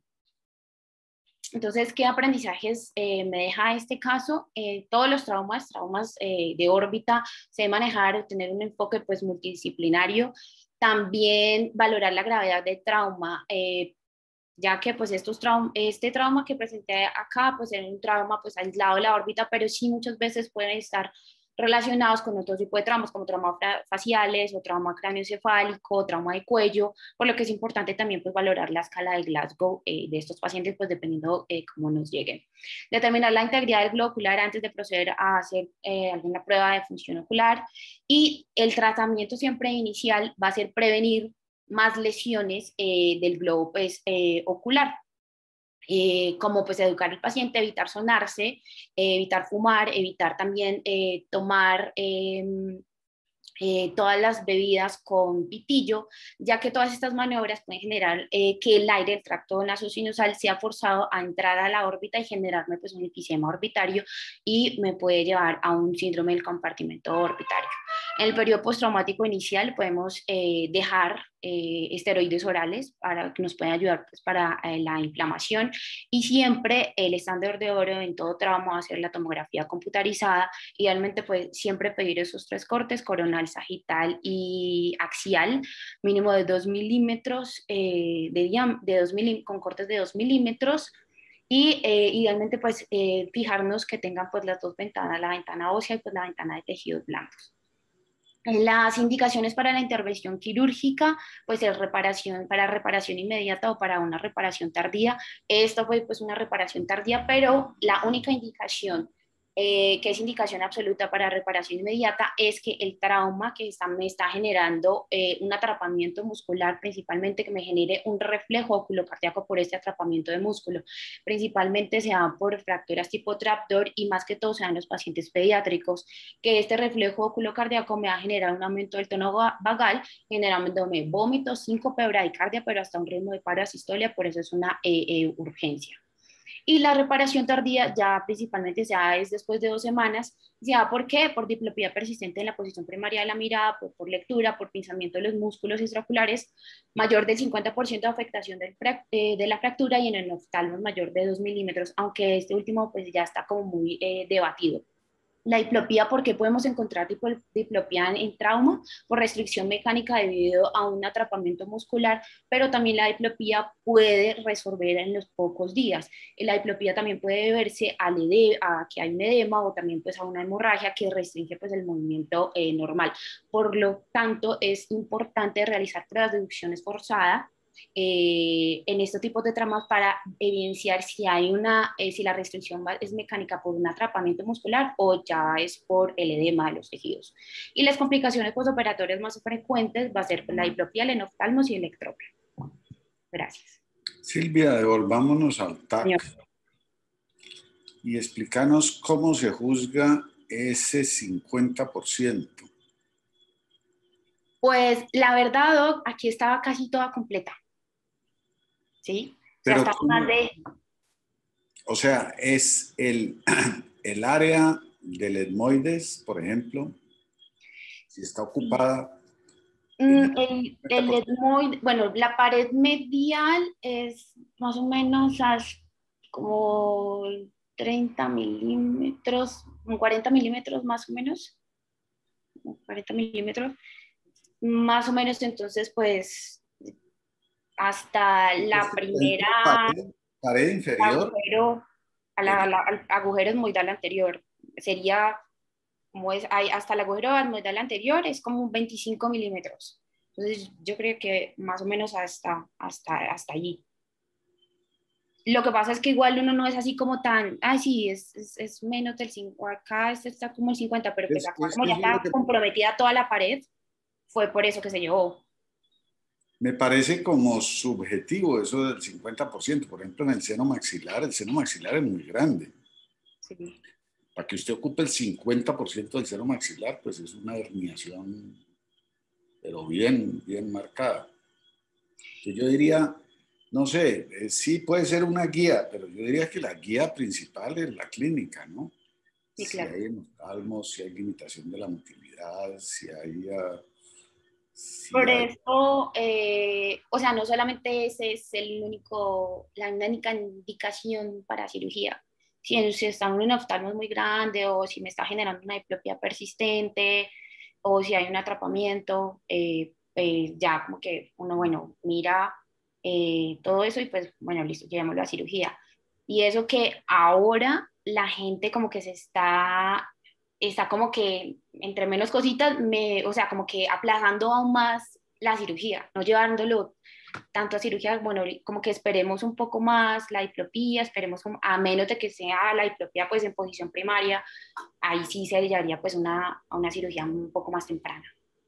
Speaker 3: Entonces, ¿qué aprendizajes eh, me deja este caso? Eh, todos los traumas, traumas eh, de órbita, se debe manejar, tener un enfoque pues, multidisciplinario, también valorar la gravedad del trauma, eh, ya que pues estos traum este trauma que presenté acá pues era un trauma pues aislado de la órbita, pero sí muchas veces pueden estar relacionados con otro tipo de traumas como traumas faciales o trauma craneoencefálico, trauma de cuello, por lo que es importante también pues valorar la escala de Glasgow eh, de estos pacientes pues dependiendo eh, cómo nos lleguen. Determinar la integridad del globo ocular antes de proceder a hacer eh, alguna prueba de función ocular, y el tratamiento siempre inicial va a ser prevenir más lesiones eh, del globo pues, eh, ocular. Eh, como pues educar al paciente, evitar sonarse, eh, evitar fumar, evitar también eh, tomar eh, eh, todas las bebidas con pitillo, ya que todas estas maniobras pueden generar eh, que el aire del tracto nasosinusal sea forzado a entrar a la órbita y generarme pues, un enfisema orbitario y me puede llevar a un síndrome del compartimento orbitario. En el periodo postraumático inicial podemos eh, dejar eh, esteroides orales para que nos puedan ayudar pues, para eh, la inflamación, y siempre el estándar de oro en todo trauma va a ser la tomografía computarizada, idealmente pues siempre pedir esos tres cortes, coronal, sagital y axial, mínimo de dos milímetros eh, de, de dos milímetros, con cortes de dos milímetros, y eh, idealmente pues eh, fijarnos que tengan pues las dos ventanas, la ventana ósea y pues la ventana de tejidos blancos. Las indicaciones para la intervención quirúrgica, pues es reparación, para reparación inmediata o para una reparación tardía. Esto fue pues una reparación tardía, pero la única indicación eh, que es indicación absoluta para reparación inmediata es que el trauma que está, me está generando eh, un atrapamiento muscular, principalmente que me genere un reflejo oculocardíaco por este atrapamiento de músculo, principalmente se da por fracturas tipo trapdoor y más que todo se dan en los pacientes pediátricos, que este reflejo oculocardíaco me va a generar un aumento del tono vagal, generándome vómitos, síncope, bradicardia, pero hasta un ritmo de paro asistolia, por eso es una eh, eh, urgencia. Y la reparación tardía ya principalmente se da es después de dos semanas. ¿Se da por qué? Por diplopía persistente en la posición primaria de la mirada, por, por lectura, por pinzamiento de los músculos extraoculares, mayor del cincuenta por ciento de afectación del, eh, de la fractura, y en el oftalmos mayor de dos milímetros, aunque este último pues ya está como muy eh, debatido. La diplopía, ¿por qué podemos encontrar diplopía en trauma? Por restricción mecánica debido a un atrapamiento muscular, pero también la diplopía puede resolver en los pocos días. La diplopía también puede deberse al edema, a que hay un edema, o también pues a una hemorragia que restringe pues el movimiento eh, normal. Por lo tanto, es importante realizar pruebas de deducciones forzadas Eh, en estos tipos de traumas para evidenciar si hay una, eh, si la restricción es mecánica por un atrapamiento muscular o ya es por el edema de los tejidos. Y las complicaciones postoperatorias más frecuentes va a ser la diplopía, el enoftalmos y el ectropia. Gracias.
Speaker 1: Silvia, devolvámonos al T A C. Señor. Y explícanos cómo se juzga ese cincuenta por ciento.
Speaker 3: Pues la verdad, Doc, aquí estaba casi toda completa. ¿Sí?
Speaker 1: Pero
Speaker 3: o sea,
Speaker 1: más de... o sea, es el, el área del etmoides, por ejemplo, si está ocupada.
Speaker 3: Mm, el, el etmoide, bueno, la pared medial es más o menos as- como treinta milímetros, como cuarenta milímetros más o menos, como cuarenta milímetros, más o menos, entonces pues hasta la primera
Speaker 1: Pared, pared inferior.
Speaker 3: agujero, a la, a la- al agujero etmoidal anterior, sería como es, hay, hasta el agujero etmoidal anterior es como un veinticinco milímetros. Entonces yo creo que más o menos hasta, hasta, hasta allí. Lo que pasa es que igual uno no es así como tan, ay sí, es, es, es menos del cincuenta, acá este está como el cincuenta, pero pues
Speaker 1: Es,
Speaker 3: acá
Speaker 1: es
Speaker 3: como
Speaker 1: que
Speaker 3: ya
Speaker 1: eso es lo
Speaker 3: está
Speaker 1: que
Speaker 3: comprometida toda la pared, fue por eso que se llevó.
Speaker 1: me parece como subjetivo eso del cincuenta por ciento. Por ejemplo, en el seno maxilar, el seno maxilar es muy grande.
Speaker 3: Sí.
Speaker 1: Para que usted ocupe el cincuenta por ciento del seno maxilar, pues es una herniación, pero bien, bien marcada. Entonces yo diría, no sé, eh, sí puede ser una guía, pero yo diría que la guía principal es la clínica, ¿no?
Speaker 3: Sí,
Speaker 1: Si
Speaker 3: claro.
Speaker 1: hay enoftalmos, si hay limitación de la motilidad, si hay, uh, si
Speaker 3: Por
Speaker 1: hay...
Speaker 3: eso, eh, o sea, no solamente ese es el único, la única indicación para cirugía. Si, si está un oftalmo muy grande o si me está generando una diplopía persistente o si hay un atrapamiento, eh, eh, ya como que uno, bueno, mira eh, todo eso y pues, bueno, listo, llevémoslo a cirugía. Y eso que ahora la gente como que se está está como que entre menos cositas, me, o sea, como que aplazando aún más la cirugía, no llevándolo tanto a cirugía, bueno, como que esperemos un poco más la diplopía, esperemos como, a menos de que sea la diplopía pues en posición primaria, ahí sí se llevaría pues una, a una cirugía un poco más temprana.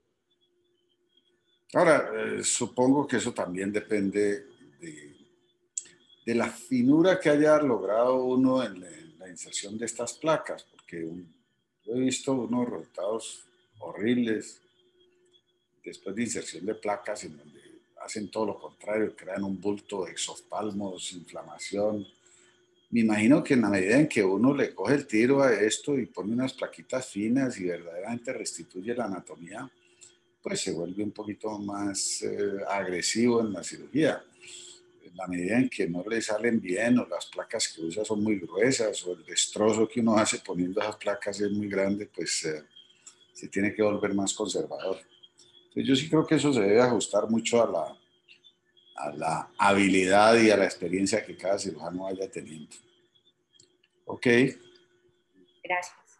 Speaker 1: Ahora, eh, supongo que eso también depende de, de la finura que haya logrado uno en la, en la inserción de estas placas, porque un, yo he visto unos resultados horribles después de inserción de placas en donde hacen todo lo contrario, crean un bulto de exoftalmos, inflamación. Me imagino que en la medida en que uno le coge el tiro a esto y pone unas plaquitas finas y verdaderamente restituye la anatomía, pues se vuelve un poquito más eh, agresivo en la cirugía. En la medida en que no le salen bien o las placas que usa son muy gruesas o el destrozo que uno hace poniendo esas placas es muy grande, pues eh, se tiene que volver más conservador. Entonces yo sí creo que eso se debe ajustar mucho a la, a la habilidad y a la experiencia que cada cirujano vaya teniendo. Ok.
Speaker 3: Gracias.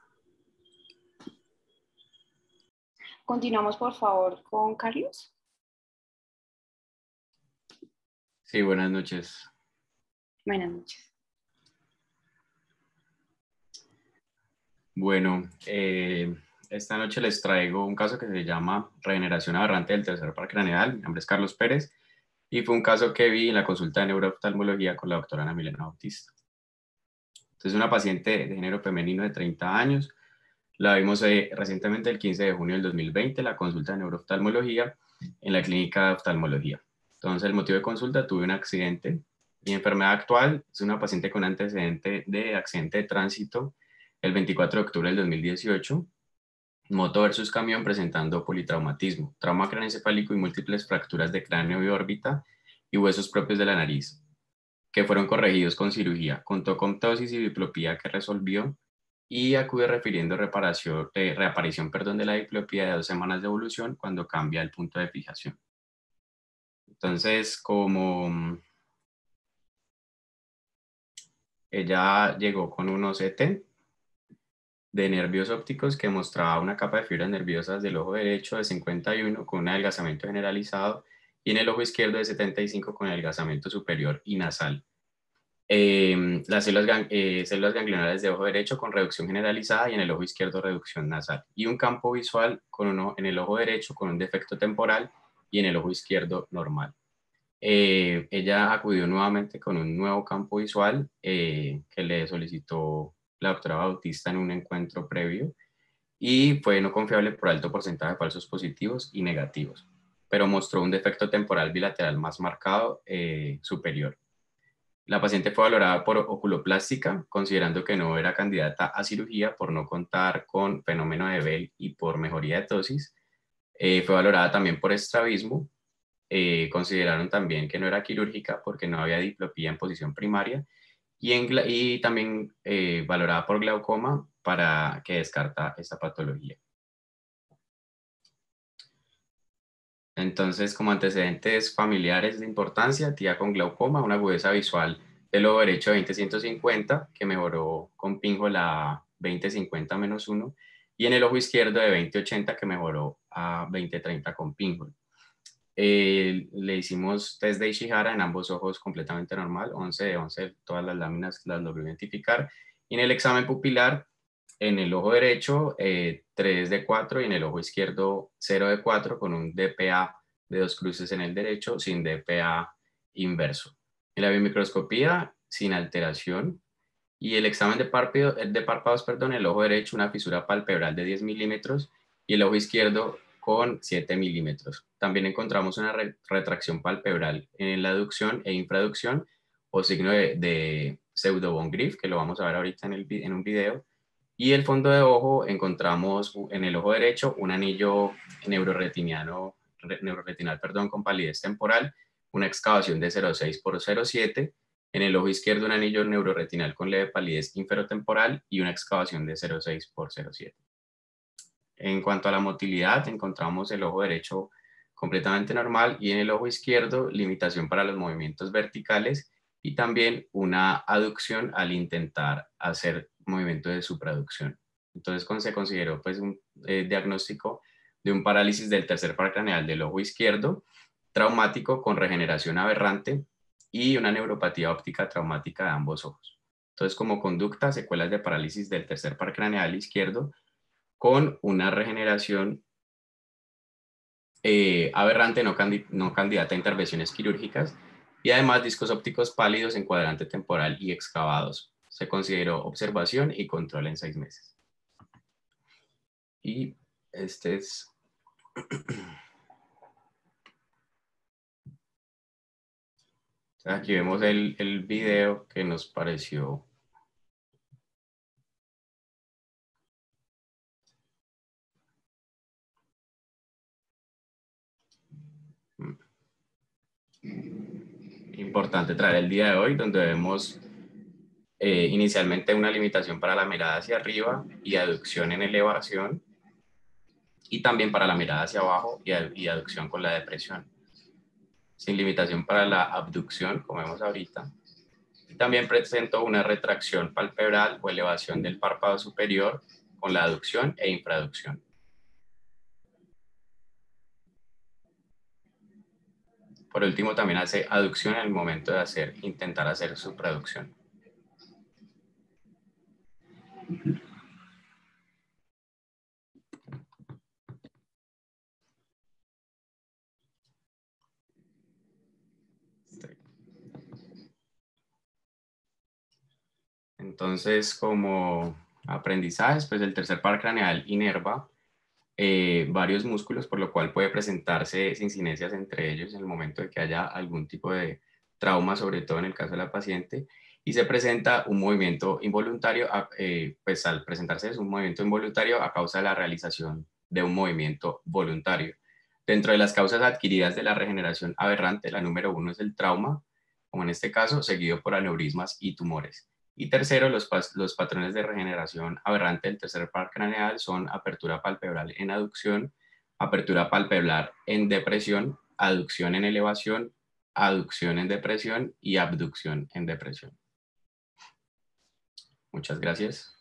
Speaker 3: Continuamos, por favor, con Carlos.
Speaker 5: Sí, buenas noches.
Speaker 3: Buenas noches.
Speaker 5: Bueno, eh, esta noche les traigo un caso que se llama regeneración aberrante del tercer par craneal. Mi nombre es Carlos Pérez y fue un caso que vi en la consulta de neurooftalmología con la doctora Ana Milena Bautista. Entonces, una paciente de género femenino de treinta años, la vimos eh, recientemente el quince de junio del dos mil veinte, la consulta de neurooftalmología en la clínica de oftalmología. Entonces, el motivo de consulta, tuve un accidente. Mi enfermedad actual es una paciente con antecedente de accidente de tránsito el veinticuatro de octubre del dos mil dieciocho, moto versus camión presentando politraumatismo, trauma craneoencefálico y múltiples fracturas de cráneo y órbita y huesos propios de la nariz, que fueron corregidos con cirugía. Contó con ptosis y diplopía que resolvió y acude refiriendo reparación, eh, reaparición perdón, de la diplopía de dos semanas de evolución cuando cambia el punto de fijación. Entonces, como ella llegó con un O C T de nervios ópticos que mostraba una capa de fibras nerviosas del ojo derecho de cincuenta y uno con un adelgazamiento generalizado y en el ojo izquierdo de setenta y cinco con adelgazamiento superior y nasal. Eh, las células, gang eh, células ganglionares de ojo derecho con reducción generalizada y en el ojo izquierdo reducción nasal. Y un campo visual con uno, en el ojo derecho con un defecto temporal y en el ojo izquierdo normal. Eh, ella acudió nuevamente con un nuevo campo visual eh, que le solicitó la doctora Bautista en un encuentro previo y fue no confiable por alto porcentaje de falsos positivos y negativos, pero mostró un defecto temporal bilateral más marcado eh, superior. La paciente fue valorada por oculoplástica, considerando que no era candidata a cirugía por no contar con fenómeno de Bell y por mejoría de tosis. Eh, fue valorada también por estrabismo. Eh, consideraron también que no era quirúrgica porque no había diplopía en posición primaria. Y, en, y también eh, valorada por glaucoma, para que descarta esta patología. Entonces, como antecedentes familiares de importancia, tía con glaucoma, una agudeza visual del ojo derecho de veinte ciento cincuenta, que mejoró con Pinjola veinte cincuenta menos uno, y en el ojo izquierdo de veinte ochenta, que mejoró a veinte treinta con Pinjola. Eh, le hicimos test de Ishihara en ambos ojos completamente normal, once de once, todas las láminas las logró identificar. Y en el examen pupilar, en el ojo derecho, eh, tres de cuatro, y en el ojo izquierdo, cero de cuatro, con un D P A de dos cruces en el derecho, sin D P A inverso. En la biomicroscopía, sin alteración. Y el examen de, párpado, de párpados, perdón, el ojo derecho, una fisura palpebral de diez milímetros, y el ojo izquierdo con siete milímetros. También encontramos una re retracción palpebral en la aducción e infraducción, o signo de, de pseudo von Grieff, que lo vamos a ver ahorita en, el, en un video. Y el fondo de ojo, encontramos en el ojo derecho un anillo neuroretiniano, neuroretinal perdón, con palidez temporal, una excavación de cero coma seis por cero coma siete. En el ojo izquierdo, un anillo neuroretinal con leve palidez inferotemporal y una excavación de cero coma seis por cero coma siete. En cuanto a la motilidad, encontramos el ojo derecho completamente normal, y en el ojo izquierdo, limitación para los movimientos verticales y también una aducción al intentar hacer movimiento de supraducción. Entonces se consideró pues un eh, diagnóstico de un parálisis del tercer par craneal del ojo izquierdo, traumático con regeneración aberrante y una neuropatía óptica traumática de ambos ojos. Entonces, como conducta, secuelas de parálisis del tercer par craneal izquierdo con una regeneración eh, aberrante no, candid no candidata a intervenciones quirúrgicas, y además discos ópticos pálidos en cuadrante temporal y excavados. Se consideró observación y control en seis meses. Y este es... Aquí vemos el, el video que nos pareció importante traer el día de hoy, donde vemos eh, inicialmente una limitación para la mirada hacia arriba y aducción en elevación, y también para la mirada hacia abajo y, y aducción con la depresión, sin limitación para la abducción, como vemos ahorita. Y también presentó una retracción palpebral o elevación del párpado superior con la aducción e infraducción. Por último, también hace aducción en el momento de hacer, intentar hacer supraducción. Entonces, como aprendizajes, pues el tercer par craneal inerva eh, varios músculos, por lo cual puede presentarse sincinencias entre ellos en el momento de que haya algún tipo de trauma, sobre todo en el caso de la paciente, y se presenta un movimiento involuntario, eh, pues al presentarse es un movimiento involuntario a causa de la realización de un movimiento voluntario. Dentro de las causas adquiridas de la regeneración aberrante, la número uno es el trauma, como en este caso, seguido por aneurismas y tumores. Y tercero, los, los patrones de regeneración aberrante del tercer par craneal son apertura palpebral en aducción, apertura palpebral en depresión, aducción en elevación, aducción en depresión y abducción en depresión. Muchas gracias.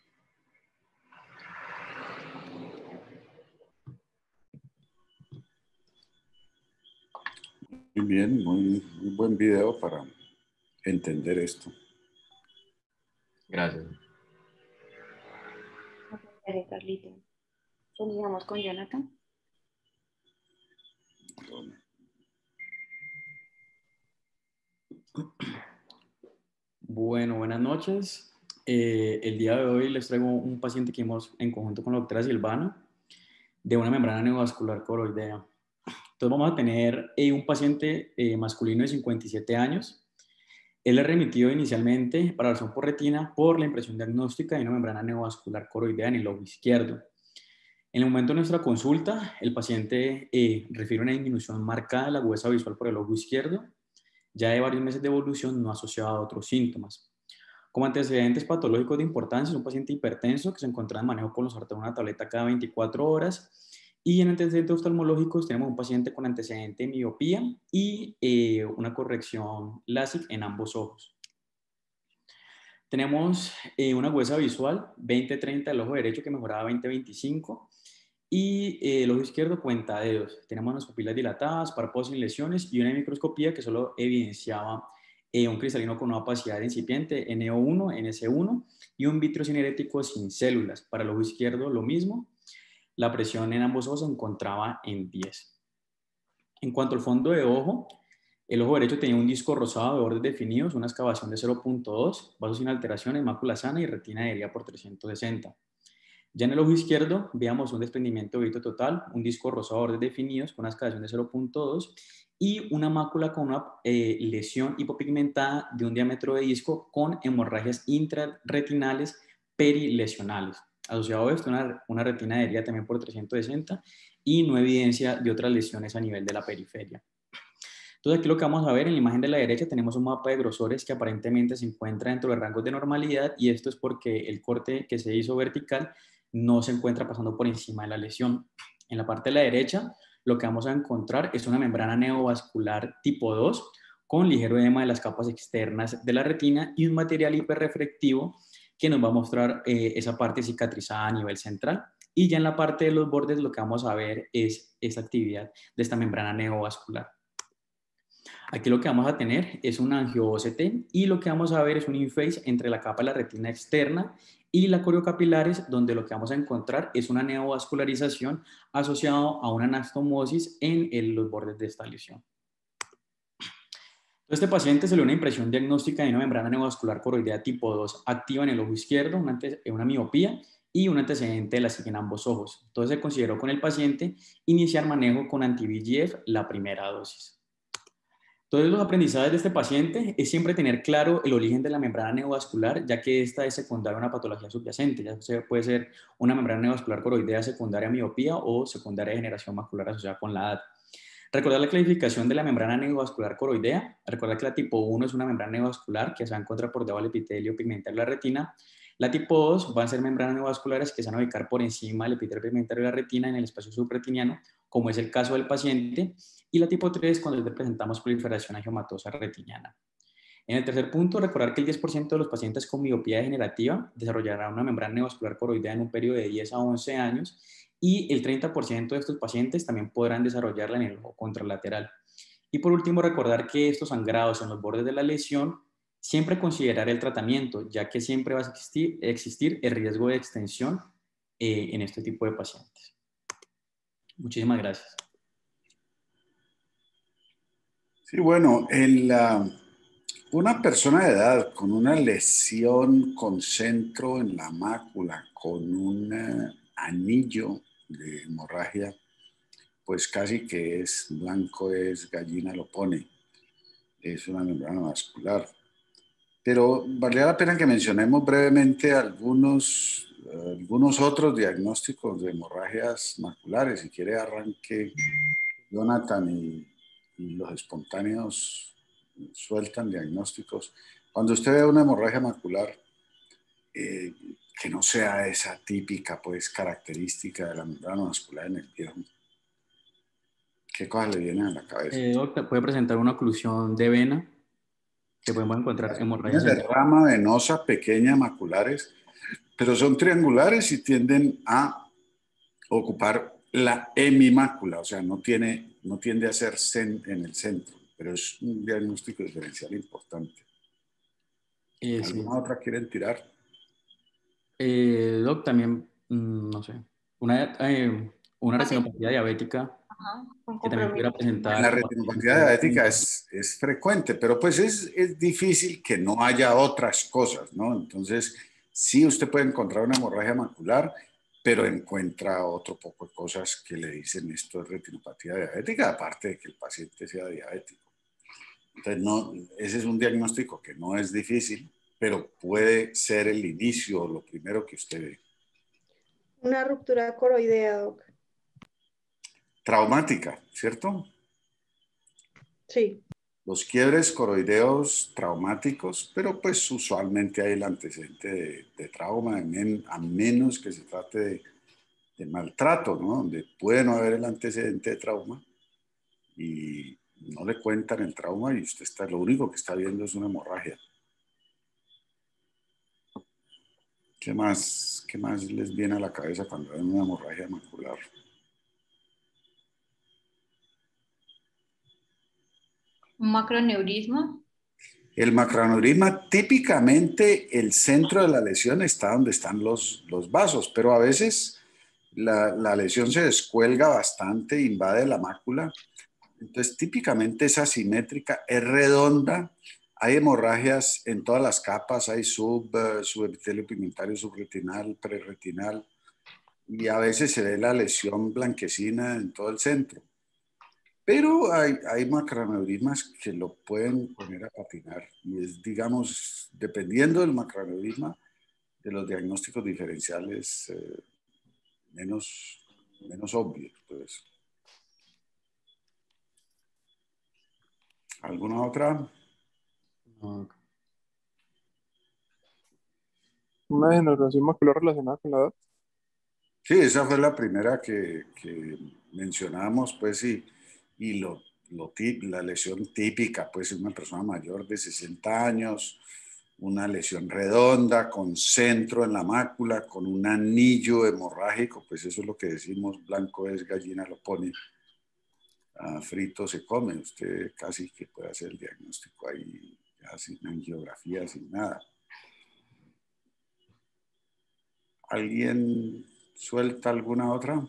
Speaker 1: Muy bien, muy, muy buen video para entender esto.
Speaker 5: Gracias.
Speaker 3: Gracias, Carlito. Continuamos con Jonathan.
Speaker 6: Bueno, buenas noches. Eh, el día de hoy les traigo un paciente que hemos en conjunto con la doctora Silvana de una membrana neovascular coroidea. Entonces vamos a tener eh, un paciente eh, masculino de cincuenta y siete años. Él es remitido inicialmente para la razón por retina por la impresión diagnóstica de una membrana neovascular coroidea en el ojo izquierdo. En el momento de nuestra consulta, el paciente eh, refiere una disminución marcada de la agudeza visual por el ojo izquierdo, ya de varios meses de evolución no asociada a otros síntomas. Como antecedentes patológicos de importancia, es un paciente hipertenso que se encuentra en manejo con los en una tableta cada veinticuatro horas. Y en antecedentes oftalmológicos tenemos un paciente con antecedente de miopía y eh, una corrección LASIK en ambos ojos. Tenemos eh, una agudeza visual veinte treinta del ojo derecho que mejoraba a veinte veinticinco y eh, el ojo izquierdo cuenta dedos. Tenemos unas pupilas dilatadas, párpados sin lesiones y una microscopía que solo evidenciaba eh, un cristalino con una opacidad incipiente N O uno, N S uno y un vitrio cinerético sin células. Para el ojo izquierdo lo mismo. La presión en ambos ojos se encontraba en diez. En cuanto al fondo de ojo, el ojo derecho tenía un disco rosado de bordes definidos, una excavación de cero punto dos, vasos sin alteraciones, mácula sana y retina adherida por trescientos sesenta. Ya en el ojo izquierdo veamos un desprendimiento de óbito total, un disco rosado de bordes definidos con una excavación de cero punto dos y una mácula con una eh, lesión hipopigmentada de un diámetro de disco con hemorragias intrarretinales perilesionales. Asociado a esto, una, una retina adherida también por trescientos sesenta y no evidencia de otras lesiones a nivel de la periferia. Entonces aquí lo que vamos a ver en la imagen de la derecha tenemos un mapa de grosores que aparentemente se encuentra dentro de rangos de normalidad y esto es porque el corte que se hizo vertical no se encuentra pasando por encima de la lesión. En la parte de la derecha lo que vamos a encontrar es una membrana neovascular tipo dos con ligero edema de las capas externas de la retina y un material hiperrefractivo que nos va a mostrar eh, esa parte cicatrizada a nivel central. Y ya en la parte de los bordes lo que vamos a ver es esa actividad de esta membrana neovascular. Aquí lo que vamos a tener es un angio-O C T y lo que vamos a ver es un in-phase entre la capa de la retina externa y la coriocapilares, donde lo que vamos a encontrar es una neovascularización asociada a una anastomosis en el, los bordes de esta lesión. Este paciente se le dio una impresión diagnóstica de una membrana neovascular coroidea tipo dos activa en el ojo izquierdo, una, una miopía y un antecedente de la SIG en ambos ojos. Entonces se consideró con el paciente iniciar manejo con anti-V E G F la primera dosis. Entonces, los aprendizajes de este paciente es siempre tener claro el origen de la membrana neovascular, ya que esta es secundaria a una patología subyacente, ya sea puede ser una membrana neovascular coroidea secundaria a miopía o secundaria a degeneración macular asociada con la edad. Recordar la clasificación de la membrana neovascular coroidea, recordar que la tipo uno es una membrana neovascular que se va a encontrar por debajo del epitelio pigmentario de la retina. La tipo dos van a ser membranas neovasculares que se van a ubicar por encima del epitelio pigmentario de la retina en el espacio subretiniano, como es el caso del paciente. Y la tipo tres cuando le presentamos proliferación angiomatosa retiniana. En el tercer punto, recordar que el diez por ciento de los pacientes con miopía degenerativa desarrollarán una membrana neovascular coroidea en un periodo de diez a once años y el treinta por ciento de estos pacientes también podrán desarrollarla en el ojo contralateral. Y por último, recordar que estos sangrados en los bordes de la lesión, siempre considerar el tratamiento, ya que siempre va a existir, existir el riesgo de extensión eh, en este tipo de pacientes. Muchísimas gracias.
Speaker 1: Sí, bueno, en la, una persona de edad con una lesión con centro en la mácula, con un uh, anillo de hemorragia, pues casi que es blanco, es gallina lo pone, es una membrana vascular. Pero valdría la pena que mencionemos brevemente algunos, uh, algunos otros diagnósticos de hemorragias maculares. Si quiere arranque Jonathan y, y los espontáneos sueltan diagnósticos. Cuando usted ve una hemorragia macular, eh, que no sea esa típica, pues, característica de la membrana vascular en el viejo, ¿qué cosas le vienen a la cabeza?
Speaker 6: Eh, doctor, puede presentar una oclusión de vena, que podemos encontrar
Speaker 1: Las
Speaker 6: hemorragias
Speaker 1: de rama venosa pequeña maculares, pero son triangulares y tienden a ocupar la hemimácula, o sea, no, tiene, no tiende a ser en el centro, pero es un diagnóstico diferencial importante.
Speaker 6: Eh,
Speaker 1: ¿Alguna
Speaker 6: sí.
Speaker 1: otra quieren tirar?
Speaker 6: Eh, doc, también, mmm, no sé, una, eh, una retinopatía diabética
Speaker 2: Ajá, con
Speaker 6: que también pudiera
Speaker 2: compromiso.
Speaker 1: La
Speaker 6: presentar.
Speaker 1: retinopatía diabética es, es frecuente, pero pues es, es difícil que no haya otras cosas, ¿no? Entonces, sí usted puede encontrar una hemorragia macular, pero encuentra otro poco de cosas que le dicen esto es retinopatía diabética, aparte de que el paciente sea diabético. Entonces, no, ese es un diagnóstico que no es difícil, pero puede ser el inicio, lo primero que usted ve.
Speaker 2: Una ruptura coroidea, doc.
Speaker 1: Traumática, ¿cierto?
Speaker 2: Sí.
Speaker 1: Los quiebres coroideos traumáticos, pero pues usualmente hay el antecedente de, de trauma, a, men, a menos que se trate de, de maltrato, ¿no? Donde puede no haber el antecedente de trauma y no le cuentan el trauma y usted está, lo único que está viendo es una hemorragia. ¿Qué más, qué más les viene a la cabeza cuando ven una hemorragia macular?
Speaker 4: ¿Un macroneurisma?
Speaker 1: El macroneurisma, típicamente el centro de la lesión está donde están los, los vasos, pero a veces la, la lesión se descuelga bastante, invade la mácula. Entonces, típicamente es asimétrica, es redonda. Hay hemorragias en todas las capas, hay sub, uh, subepitelio pigmentario, subretinal, prerretinal, y a veces se ve la lesión blanquecina en todo el centro. Pero hay, hay macroneurismas que lo pueden poner a patinar y es, digamos, dependiendo del macroneurisma, de los diagnósticos diferenciales eh, menos, menos obvios. Pues. ¿Alguna otra?
Speaker 6: No.
Speaker 7: Una degeneración macular relacionada con la edad.
Speaker 1: Sí, esa fue la primera que, que mencionamos, pues, y, y lo, lo tip, la lesión típica, pues, es una persona mayor de sesenta años, una lesión redonda con centro en la mácula, con un anillo hemorrágico, pues eso es lo que decimos, blanco es, gallina lo pone, uh, frito se come, usted casi que puede hacer el diagnóstico ahí, ya sin angiografía, sin nada. ¿Alguien suelta alguna otra?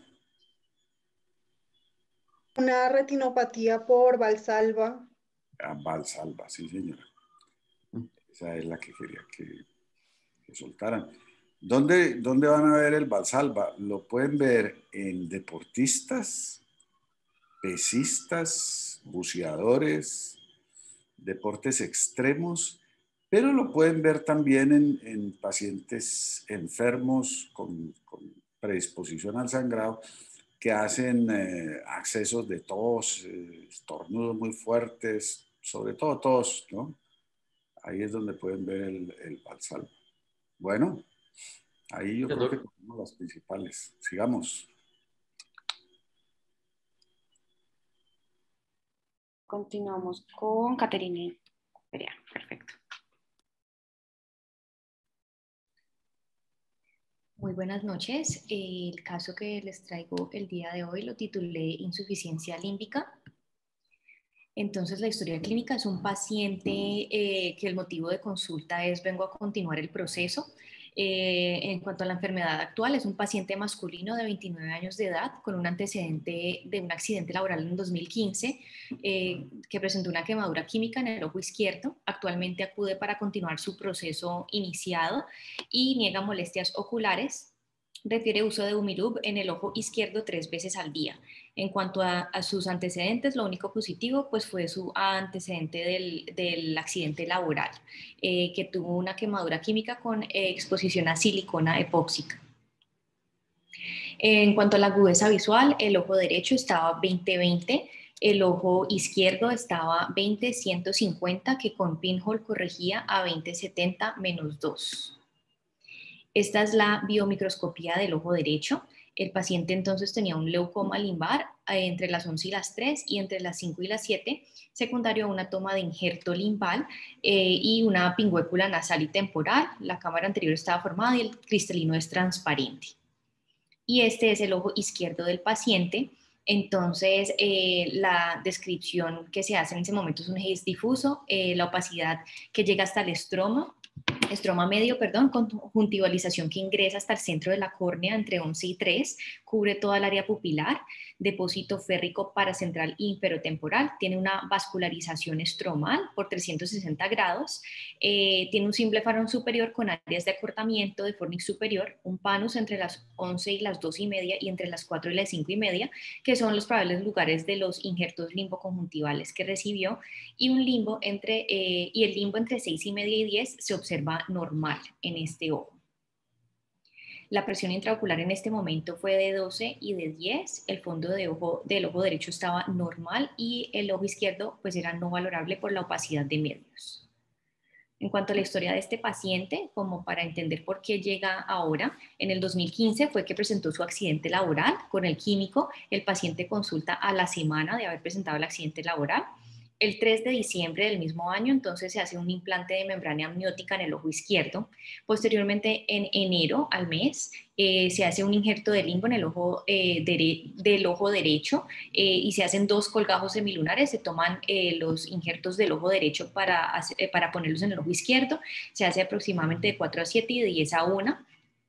Speaker 2: Una retinopatía por Valsalva.
Speaker 1: Ah, Valsalva, sí señora. Esa es la que quería que, que soltaran. ¿Dónde, ¿Dónde van a ver el Valsalva? Lo pueden ver en deportistas, pesistas, buceadores, deportes extremos, pero lo pueden ver también en, en pacientes enfermos con, con predisposición al sangrado que hacen eh, accesos de tos, eh, estornudos muy fuertes, sobre todo tos, ¿no? Ahí es donde pueden ver el, el Valsalva. Bueno, ahí yo creo que tenemos las principales. Sigamos.
Speaker 3: Continuamos con Caterine. Perfecto.
Speaker 8: Muy buenas noches. El caso que les traigo el día de hoy lo titulé Insuficiencia límbica. Entonces, la historia clínica es un paciente eh, que el motivo de consulta es vengo a continuar el proceso. Eh, en cuanto a la enfermedad actual, es un paciente masculino de veintinueve años de edad con un antecedente de un accidente laboral en dos mil quince eh, que presentó una quemadura química en el ojo izquierdo. Actualmente acude para continuar su proceso iniciado y niega molestias oculares. Refiere uso de Humilub en el ojo izquierdo tres veces al día. En cuanto a, a sus antecedentes, lo único positivo pues, fue su antecedente del, del accidente laboral, eh, que tuvo una quemadura química con eh, exposición a silicona epóxica. En cuanto a la agudeza visual, el ojo derecho estaba veinte veinte, el ojo izquierdo estaba veinte ciento cincuenta, que con pinhole corregía a veinte setenta menos dos. Esta es la biomicroscopía del ojo derecho. El paciente entonces tenía un leucoma limbar eh, entre las once y las tres y entre las cinco y las siete, secundario a una toma de injerto limbal eh, y una pingüécula nasal y temporal. La cámara anterior estaba formada y el cristalino es transparente. Y este es el ojo izquierdo del paciente. Entonces, eh, la descripción que se hace en ese momento es un haze difuso, eh, la opacidad que llega hasta el estroma, estroma medio, perdón, con conjuntivalización que ingresa hasta el centro de la córnea entre once y tres, cubre toda el área pupilar. depósito férrico paracentral inferotemporal, tiene una vascularización estromal por trescientos sesenta grados, eh, tiene un simple farón superior con áreas de acortamiento de fornix superior, un panus entre las once y las dos y media y entre las cuatro y las cinco y media, que son los probables lugares de los injertos limboconjuntivales que recibió, y un limbo entre, eh, y el limbo entre seis y media y diez se observa normal en este ojo. La presión intraocular en este momento fue de doce y de diez, el fondo de ojo, del ojo derecho estaba normal y el ojo izquierdo pues era no valorable por la opacidad de medios. En cuanto a la historia de este paciente, como para entender por qué llega ahora, en el dos mil quince fue que presentó su accidente laboral con el químico. El paciente consulta a la semana de haber presentado el accidente laboral. El tres de diciembre del mismo año, entonces se hace un implante de membrana amniótica en el ojo izquierdo. Posteriormente, en enero al mes, eh, se hace un injerto de limbo en el ojo, eh, dere del ojo derecho eh, y se hacen dos colgajos semilunares. Se toman eh, los injertos del ojo derecho para, hacer, eh, para ponerlos en el ojo izquierdo. Se hace aproximadamente de cuatro a siete y de diez a una.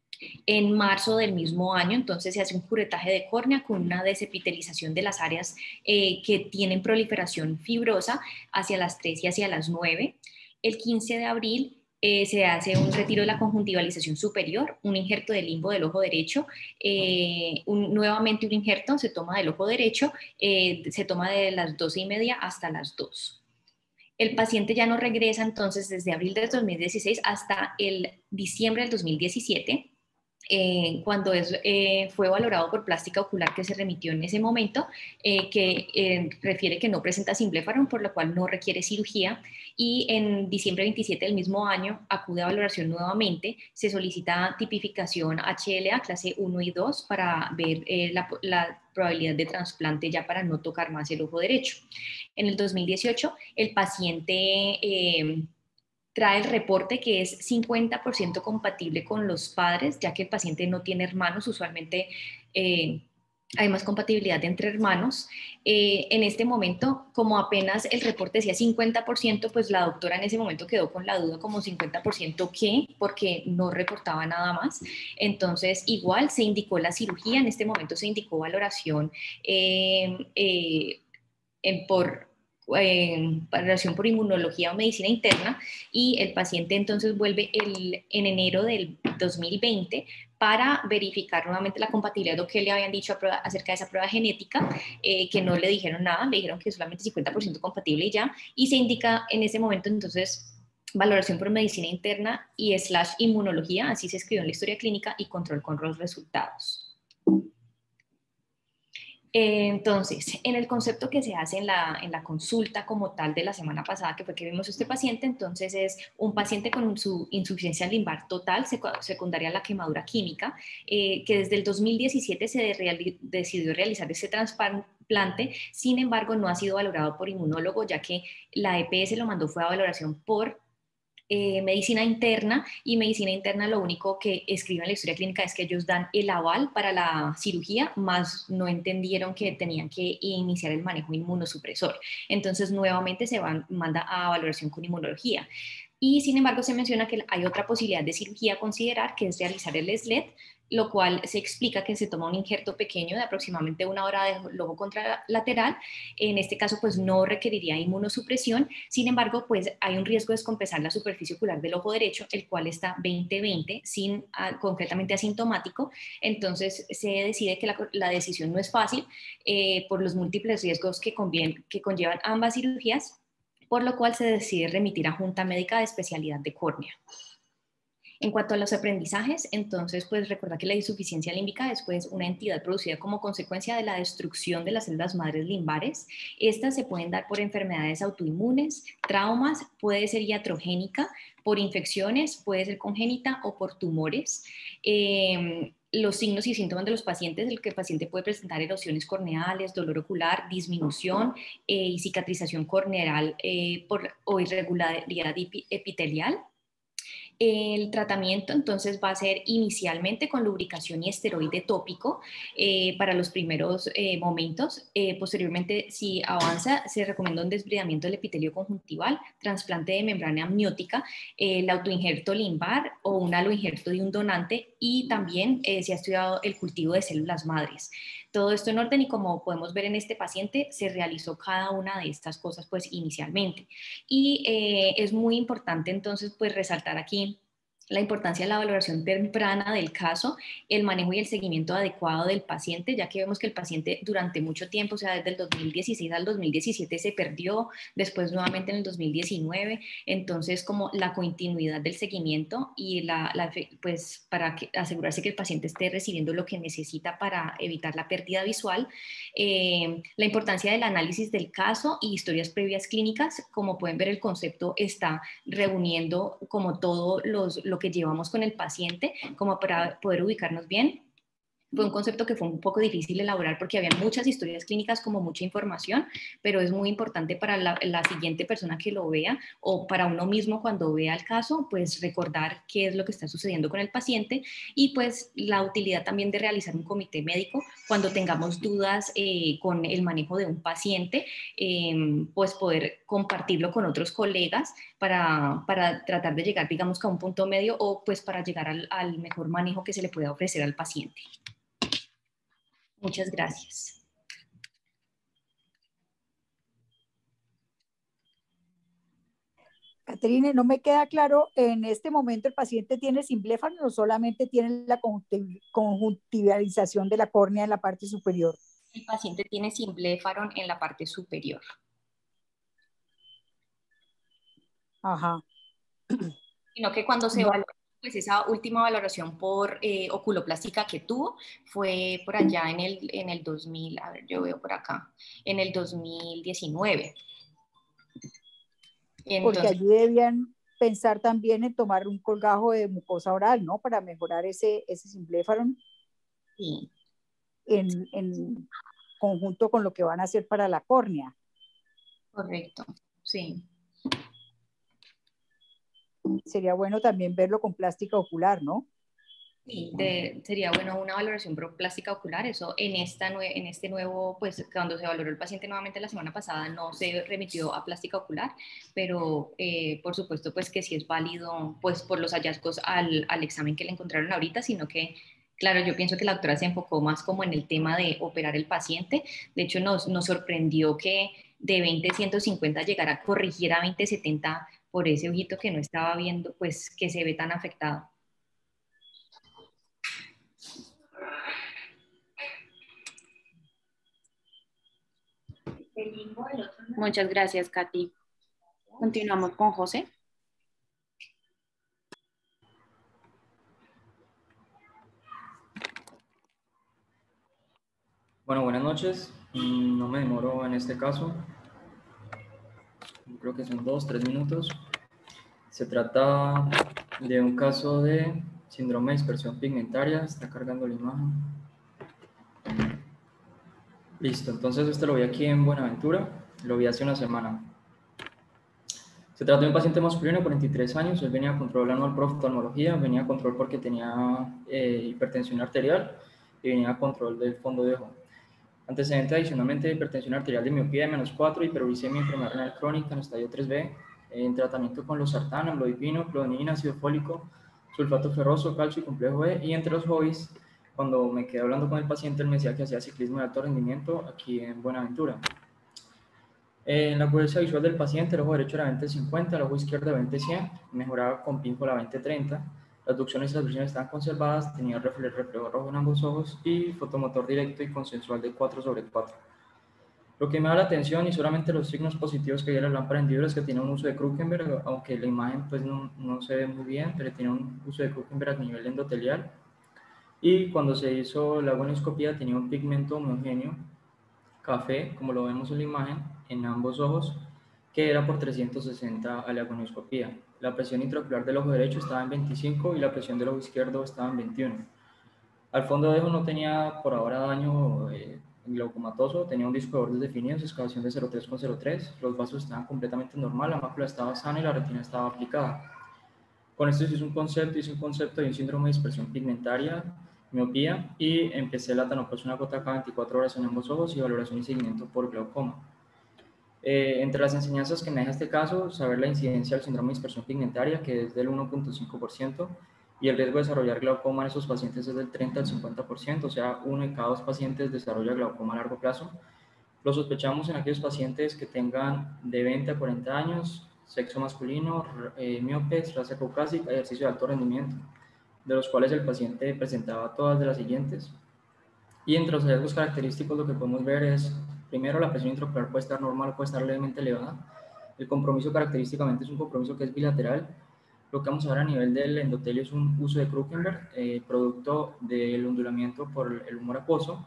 Speaker 8: En marzo del mismo año, entonces se hace un curetaje de córnea con una desepitelización de las áreas eh, que tienen proliferación fibrosa hacia las tres y hacia las nueve. El quince de abril eh, se hace un retiro de la conjuntivalización superior, un injerto de limbo del ojo derecho, eh, un, nuevamente un injerto se toma del ojo derecho, eh, se toma de las doce y media hasta las dos. El paciente ya no regresa entonces desde abril del dos mil dieciséis hasta el diciembre del dos mil diecisiete. Eh, cuando es, eh, fue valorado por plástica ocular que se remitió en ese momento, eh, que eh, refiere que no presenta simplefarón, por lo cual no requiere cirugía, y en diciembre veintisiete del mismo año acude a valoración nuevamente, se solicita tipificación H L A clase uno y dos para ver eh, la, la probabilidad de trasplante ya para no tocar más el ojo derecho. En el dos mil dieciocho el paciente eh, trae el reporte que es cincuenta por ciento compatible con los padres, ya que el paciente no tiene hermanos, usualmente eh, hay más compatibilidad entre hermanos. Eh, en este momento, como apenas el reporte decía cincuenta por ciento, pues la doctora en ese momento quedó con la duda como cincuenta por ciento qué, porque no reportaba nada más. Entonces, igual se indicó la cirugía, en este momento se indicó valoración eh, eh, en, por... en valoración por inmunología o medicina interna, y el paciente entonces vuelve el, en enero del dos mil veinte para verificar nuevamente la compatibilidad, lo que le habían dicho acerca de esa prueba genética, eh, que no le dijeron nada, le dijeron que solamente cincuenta por ciento compatible y ya, y se indica en ese momento entonces valoración por medicina interna y slash inmunología, así se escribió en la historia clínica, y control con los resultados. Entonces, en el concepto que se hace en la, en la consulta como tal de la semana pasada, que fue que vimos este paciente, entonces es un paciente con su insuficiencia limbar total secundaria a la quemadura química, eh, que desde el dos mil diecisiete se reali- decidió realizar ese trasplante. Sin embargo, no ha sido valorado por inmunólogo, ya que la E P S lo mandó fue a valoración por Eh, medicina interna, y medicina interna lo único que escriben en la historia clínica es que ellos dan el aval para la cirugía, más no entendieron que tenían que iniciar el manejo inmunosupresor. Entonces nuevamente se van, manda a valoración con inmunología. Y sin embargo se menciona que hay otra posibilidad de cirugía a considerar, que es realizar el S L E T, lo cual se explica que se toma un injerto pequeño de aproximadamente una hora del ojo contralateral. En este caso pues no requeriría inmunosupresión. Sin embargo pues hay un riesgo de descompensar la superficie ocular del ojo derecho, el cual está veinte veinte, sin, a, concretamente asintomático. Entonces se decide que la, la decisión no es fácil eh, por los múltiples riesgos que, convien, que conllevan ambas cirugías, por lo cual se decide remitir a Junta Médica de Especialidad de Córnea. En cuanto a los aprendizajes, entonces, pues recuerda que la insuficiencia límbica es pues, una entidad producida como consecuencia de la destrucción de las células madres limbares. Estas se pueden dar por enfermedades autoinmunes, traumas, puede ser iatrogénica, por infecciones, puede ser congénita o por tumores. Eh, los signos y síntomas de los pacientes, el que el paciente puede presentar erosiones corneales, dolor ocular, disminución eh, y cicatrización corneal eh, por, o irregularidad epitelial. El tratamiento entonces va a ser inicialmente con lubricación y esteroide tópico eh, para los primeros eh, momentos. Eh, posteriormente, si avanza, se recomienda un desbridamiento del epitelio conjuntival, trasplante de membrana amniótica, eh, el autoinjerto limbar o un aloinjerto de un donante, y también eh, se ha estudiado el cultivo de células madres. todo esto en orden y como podemos ver en este paciente, se realizó cada una de estas cosas pues inicialmente. Y eh, es muy importante entonces pues resaltar aquí la importancia de la valoración temprana del caso, el manejo y el seguimiento adecuado del paciente, ya que vemos que el paciente durante mucho tiempo, o sea, desde el dos mil dieciséis al dos mil diecisiete se perdió, después nuevamente en el dos mil diecinueve, entonces como la continuidad del seguimiento y la, la pues para que, asegurarse que el paciente esté recibiendo lo que necesita para evitar la pérdida visual, eh, la importancia del análisis del caso y historias previas clínicas, como pueden ver el concepto está reuniendo como todo los lo que llevamos con el paciente, como para poder ubicarnos bien. Fue un concepto que fue un poco difícil elaborar porque había muchas historias clínicas, como mucha información, pero es muy importante para la, la siguiente persona que lo vea o para uno mismo cuando vea el caso, pues recordar qué es lo que está sucediendo con el paciente y pues la utilidad también de realizar un comité médico cuando tengamos dudas eh, con el manejo de un paciente, eh, pues poder compartirlo con otros colegas para, para tratar de llegar, digamos, a un punto medio o pues para llegar al, al mejor manejo que se le pueda ofrecer al paciente. Muchas gracias.
Speaker 9: Caterine, no me queda claro, en este momento el paciente tiene simbléfano o solamente tiene la conjuntivalización de la córnea en la parte superior.
Speaker 8: El paciente tiene simbléfaro en la parte superior.
Speaker 9: Ajá.
Speaker 8: Sino que cuando se evaluó, pues esa última valoración por eh, oculoplástica que tuvo fue por allá en el, en el dos mil, a ver, yo veo por acá, en el dos mil diecinueve.
Speaker 9: Entonces, porque allí debían pensar también en tomar un colgajo de mucosa oral, ¿no? Para mejorar ese, ese simbléfaro.
Speaker 8: Sí.
Speaker 9: En, en conjunto con lo que van a hacer para la córnea.
Speaker 8: Correcto, sí.
Speaker 9: Sería bueno también verlo con plástica ocular, ¿no?
Speaker 8: Sí, de, sería bueno una valoración por plástica ocular. Eso en, esta en este nuevo, pues cuando se valoró el paciente nuevamente la semana pasada no se remitió a plástica ocular, pero eh, por supuesto pues que sí es válido pues por los hallazgos al, al examen que le encontraron ahorita, sino que claro, yo pienso que la doctora se enfocó más como en el tema de operar el paciente. De hecho nos, nos sorprendió que de veinte ciento cincuenta llegara a corregir a veinte setenta por ese ojito que no estaba viendo, pues que se ve tan afectado. Muchas gracias, Katy. Continuamos con José.
Speaker 6: Bueno, buenas noches. No me demoro en este caso. Creo que son dos, tres minutos. Se trata de un caso de síndrome de dispersión pigmentaria. Está cargando la imagen. Listo, entonces este lo vi aquí en Buenaventura. Lo vi hace una semana. Se trata de un paciente masculino de cuarenta y tres años. Él venía a control anual por oftalmología. Venía a control porque tenía eh, hipertensión arterial y venía a control del fondo de ojo. Antecedente adicionalmente de hipertensión arterial de miopía de menos cuatro, hiperuricemia, enfermedad renal crónica en estadio tres B, en tratamiento con losartán, amlodipino, clonidina, ácido fólico, sulfato ferroso, calcio y complejo E. Y entre los hobbies, cuando me quedé hablando con el paciente, él me decía que hacía ciclismo de alto rendimiento aquí en Buenaventura. En la acurencia visual del paciente, el ojo derecho era veinte cincuenta, el ojo izquierdo veinte cien, mejoraba con píncola veinte treinta. Las aducciones y las versiones estaban conservadas, tenía reflejo, reflejo rojo en ambos ojos y fotomotor directo y consensual de cuatro sobre cuatro. Lo que me da la atención y solamente los signos positivos que hay en la lámpara hendidura es que tiene un uso de Krukenberg, aunque la imagen pues no, no se ve muy bien, pero tiene un uso de Krukenberg a nivel endotelial. Y cuando se hizo la agoniscopía tenía un pigmento homogéneo, café, como lo vemos en la imagen, en ambos ojos, que era por trescientos sesenta a la agoniscopía. La presión intraocular del ojo derecho estaba en veinticinco y la presión del ojo izquierdo estaba en veintiuno. Al fondo de ojo no tenía por ahora daño eh, glaucomatoso, tenía un disco de bordes definidos, excavación de cero tres con cero tres, los vasos estaban completamente normal, la mácula estaba sana y la retina estaba aplicada. Con esto hice un concepto, hice un concepto de un síndrome de dispersión pigmentaria, miopía, y empecé la tanoplasma gota cada veinticuatro horas en ambos ojos y valoración y seguimiento por glaucoma. Eh, entre las enseñanzas que me deja este caso, saber la incidencia del síndrome de dispersión pigmentaria, que es del uno punto cinco por ciento,
Speaker 10: y el riesgo de desarrollar glaucoma en esos pacientes es del treinta al cincuenta por ciento, o sea, uno de cada dos pacientes desarrolla glaucoma a largo plazo. Lo sospechamos en aquellos pacientes que tengan de veinte a cuarenta años, sexo masculino, eh, miopes, raza caucásica, ejercicio de alto rendimiento, de los cuales el paciente presentaba todas de las siguientes. Y entre los hallazgos característicos lo que podemos ver es, primero, la presión intraocular puede estar normal o puede estar levemente elevada. El compromiso característicamente es un compromiso que es bilateral. Lo que vamos a ver a nivel del endotelio es un uso de Krukenberg, eh, producto del ondulamiento por el humor acuoso.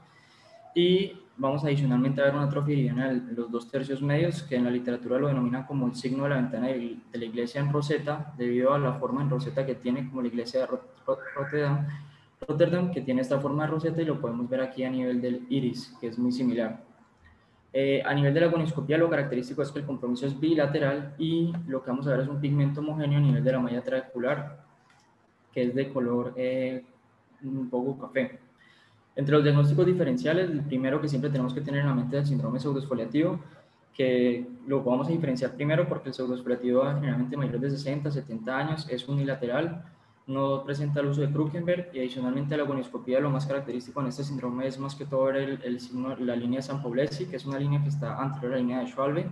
Speaker 10: Y vamos adicionalmente a ver una atrofia iridiana en los dos tercios medios, que en la literatura lo denominan como el signo de la ventana de, de la iglesia en Rosetta, debido a la forma en Rosetta que tiene, como la iglesia de Rotterdam, Rotterdam, que tiene esta forma de roseta, y lo podemos ver aquí a nivel del iris, que es muy similar. Eh, a nivel de la gonioscopía, lo característico es que el compromiso es bilateral y lo que vamos a ver es un pigmento homogéneo a nivel de la malla trabecular, que es de color eh, un poco café. Entre los diagnósticos diferenciales, el primero que siempre tenemos que tener en la mente es el síndrome pseudoesfoliativo, que lo vamos a diferenciar primero porque el pseudoesfoliativo generalmente mayor de sesenta, setenta años es unilateral, no presenta el uso de Krukenberg, y adicionalmente la gonioscopía, lo más característico en este síndrome es más que todo ver el, el signo, la línea de Sanpoblesi, que es una línea que está anterior a la línea de Schwalbe,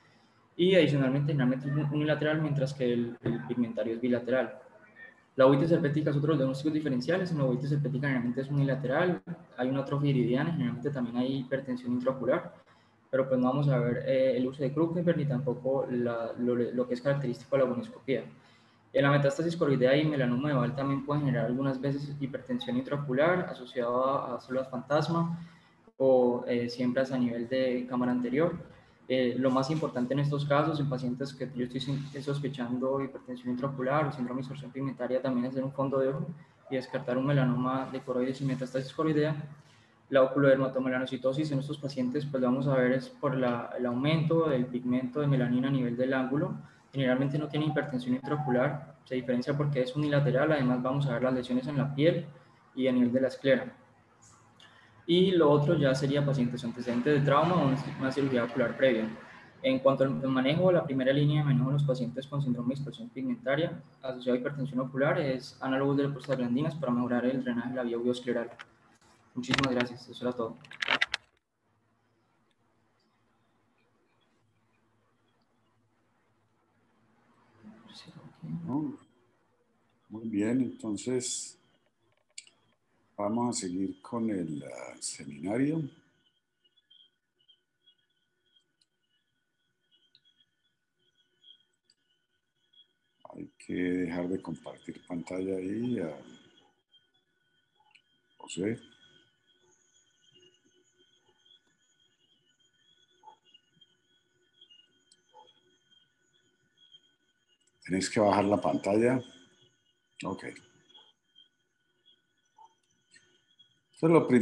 Speaker 10: y adicionalmente generalmente es unilateral, mientras que el, el pigmentario es bilateral. La ovitis herpética es otro de los diagnósticos diferenciales. En la ovitis herpética generalmente es unilateral, hay una atrofia iridiana, generalmente también hay hipertensión intraocular, pero pues no vamos a ver eh, el uso de Krukenberg ni tampoco la, lo, lo que es característico de la gonioscopía. En la metástasis coroidea y melanoma de Val también pueden generar algunas veces hipertensión intraocular asociada a células fantasma o eh, siembras a nivel de cámara anterior. Eh, lo más importante en estos casos, en pacientes que yo estoy sospechando hipertensión intraocular o síndrome de distorsión pigmentaria, también es hacer un fondo de ojo y descartar un melanoma de coroides y metástasis coroidea. La oculodermatomelanocitosis en estos pacientes, pues vamos a ver es por la, el aumento del pigmento de melanina a nivel del ángulo. Generalmente no tiene hipertensión intraocular, se diferencia porque es unilateral. Además vamos a ver las lesiones en la piel y a nivel de la esclera. Y lo otro ya sería pacientes antecedentes de trauma o una cirugía ocular previa. En cuanto al manejo, la primera línea de manejo de los pacientes con síndrome de dispersión pigmentaria asociado a hipertensión ocular es análogos de las prostaglandinas para mejorar el drenaje de la vía uveoscleral. Muchísimas gracias, eso era todo.
Speaker 1: Muy bien, entonces vamos a seguir con el uh, seminario. Hay que dejar de compartir pantalla ahí. Uh, José. Tenéis que bajar la pantalla. Ok. Esto es lo primero.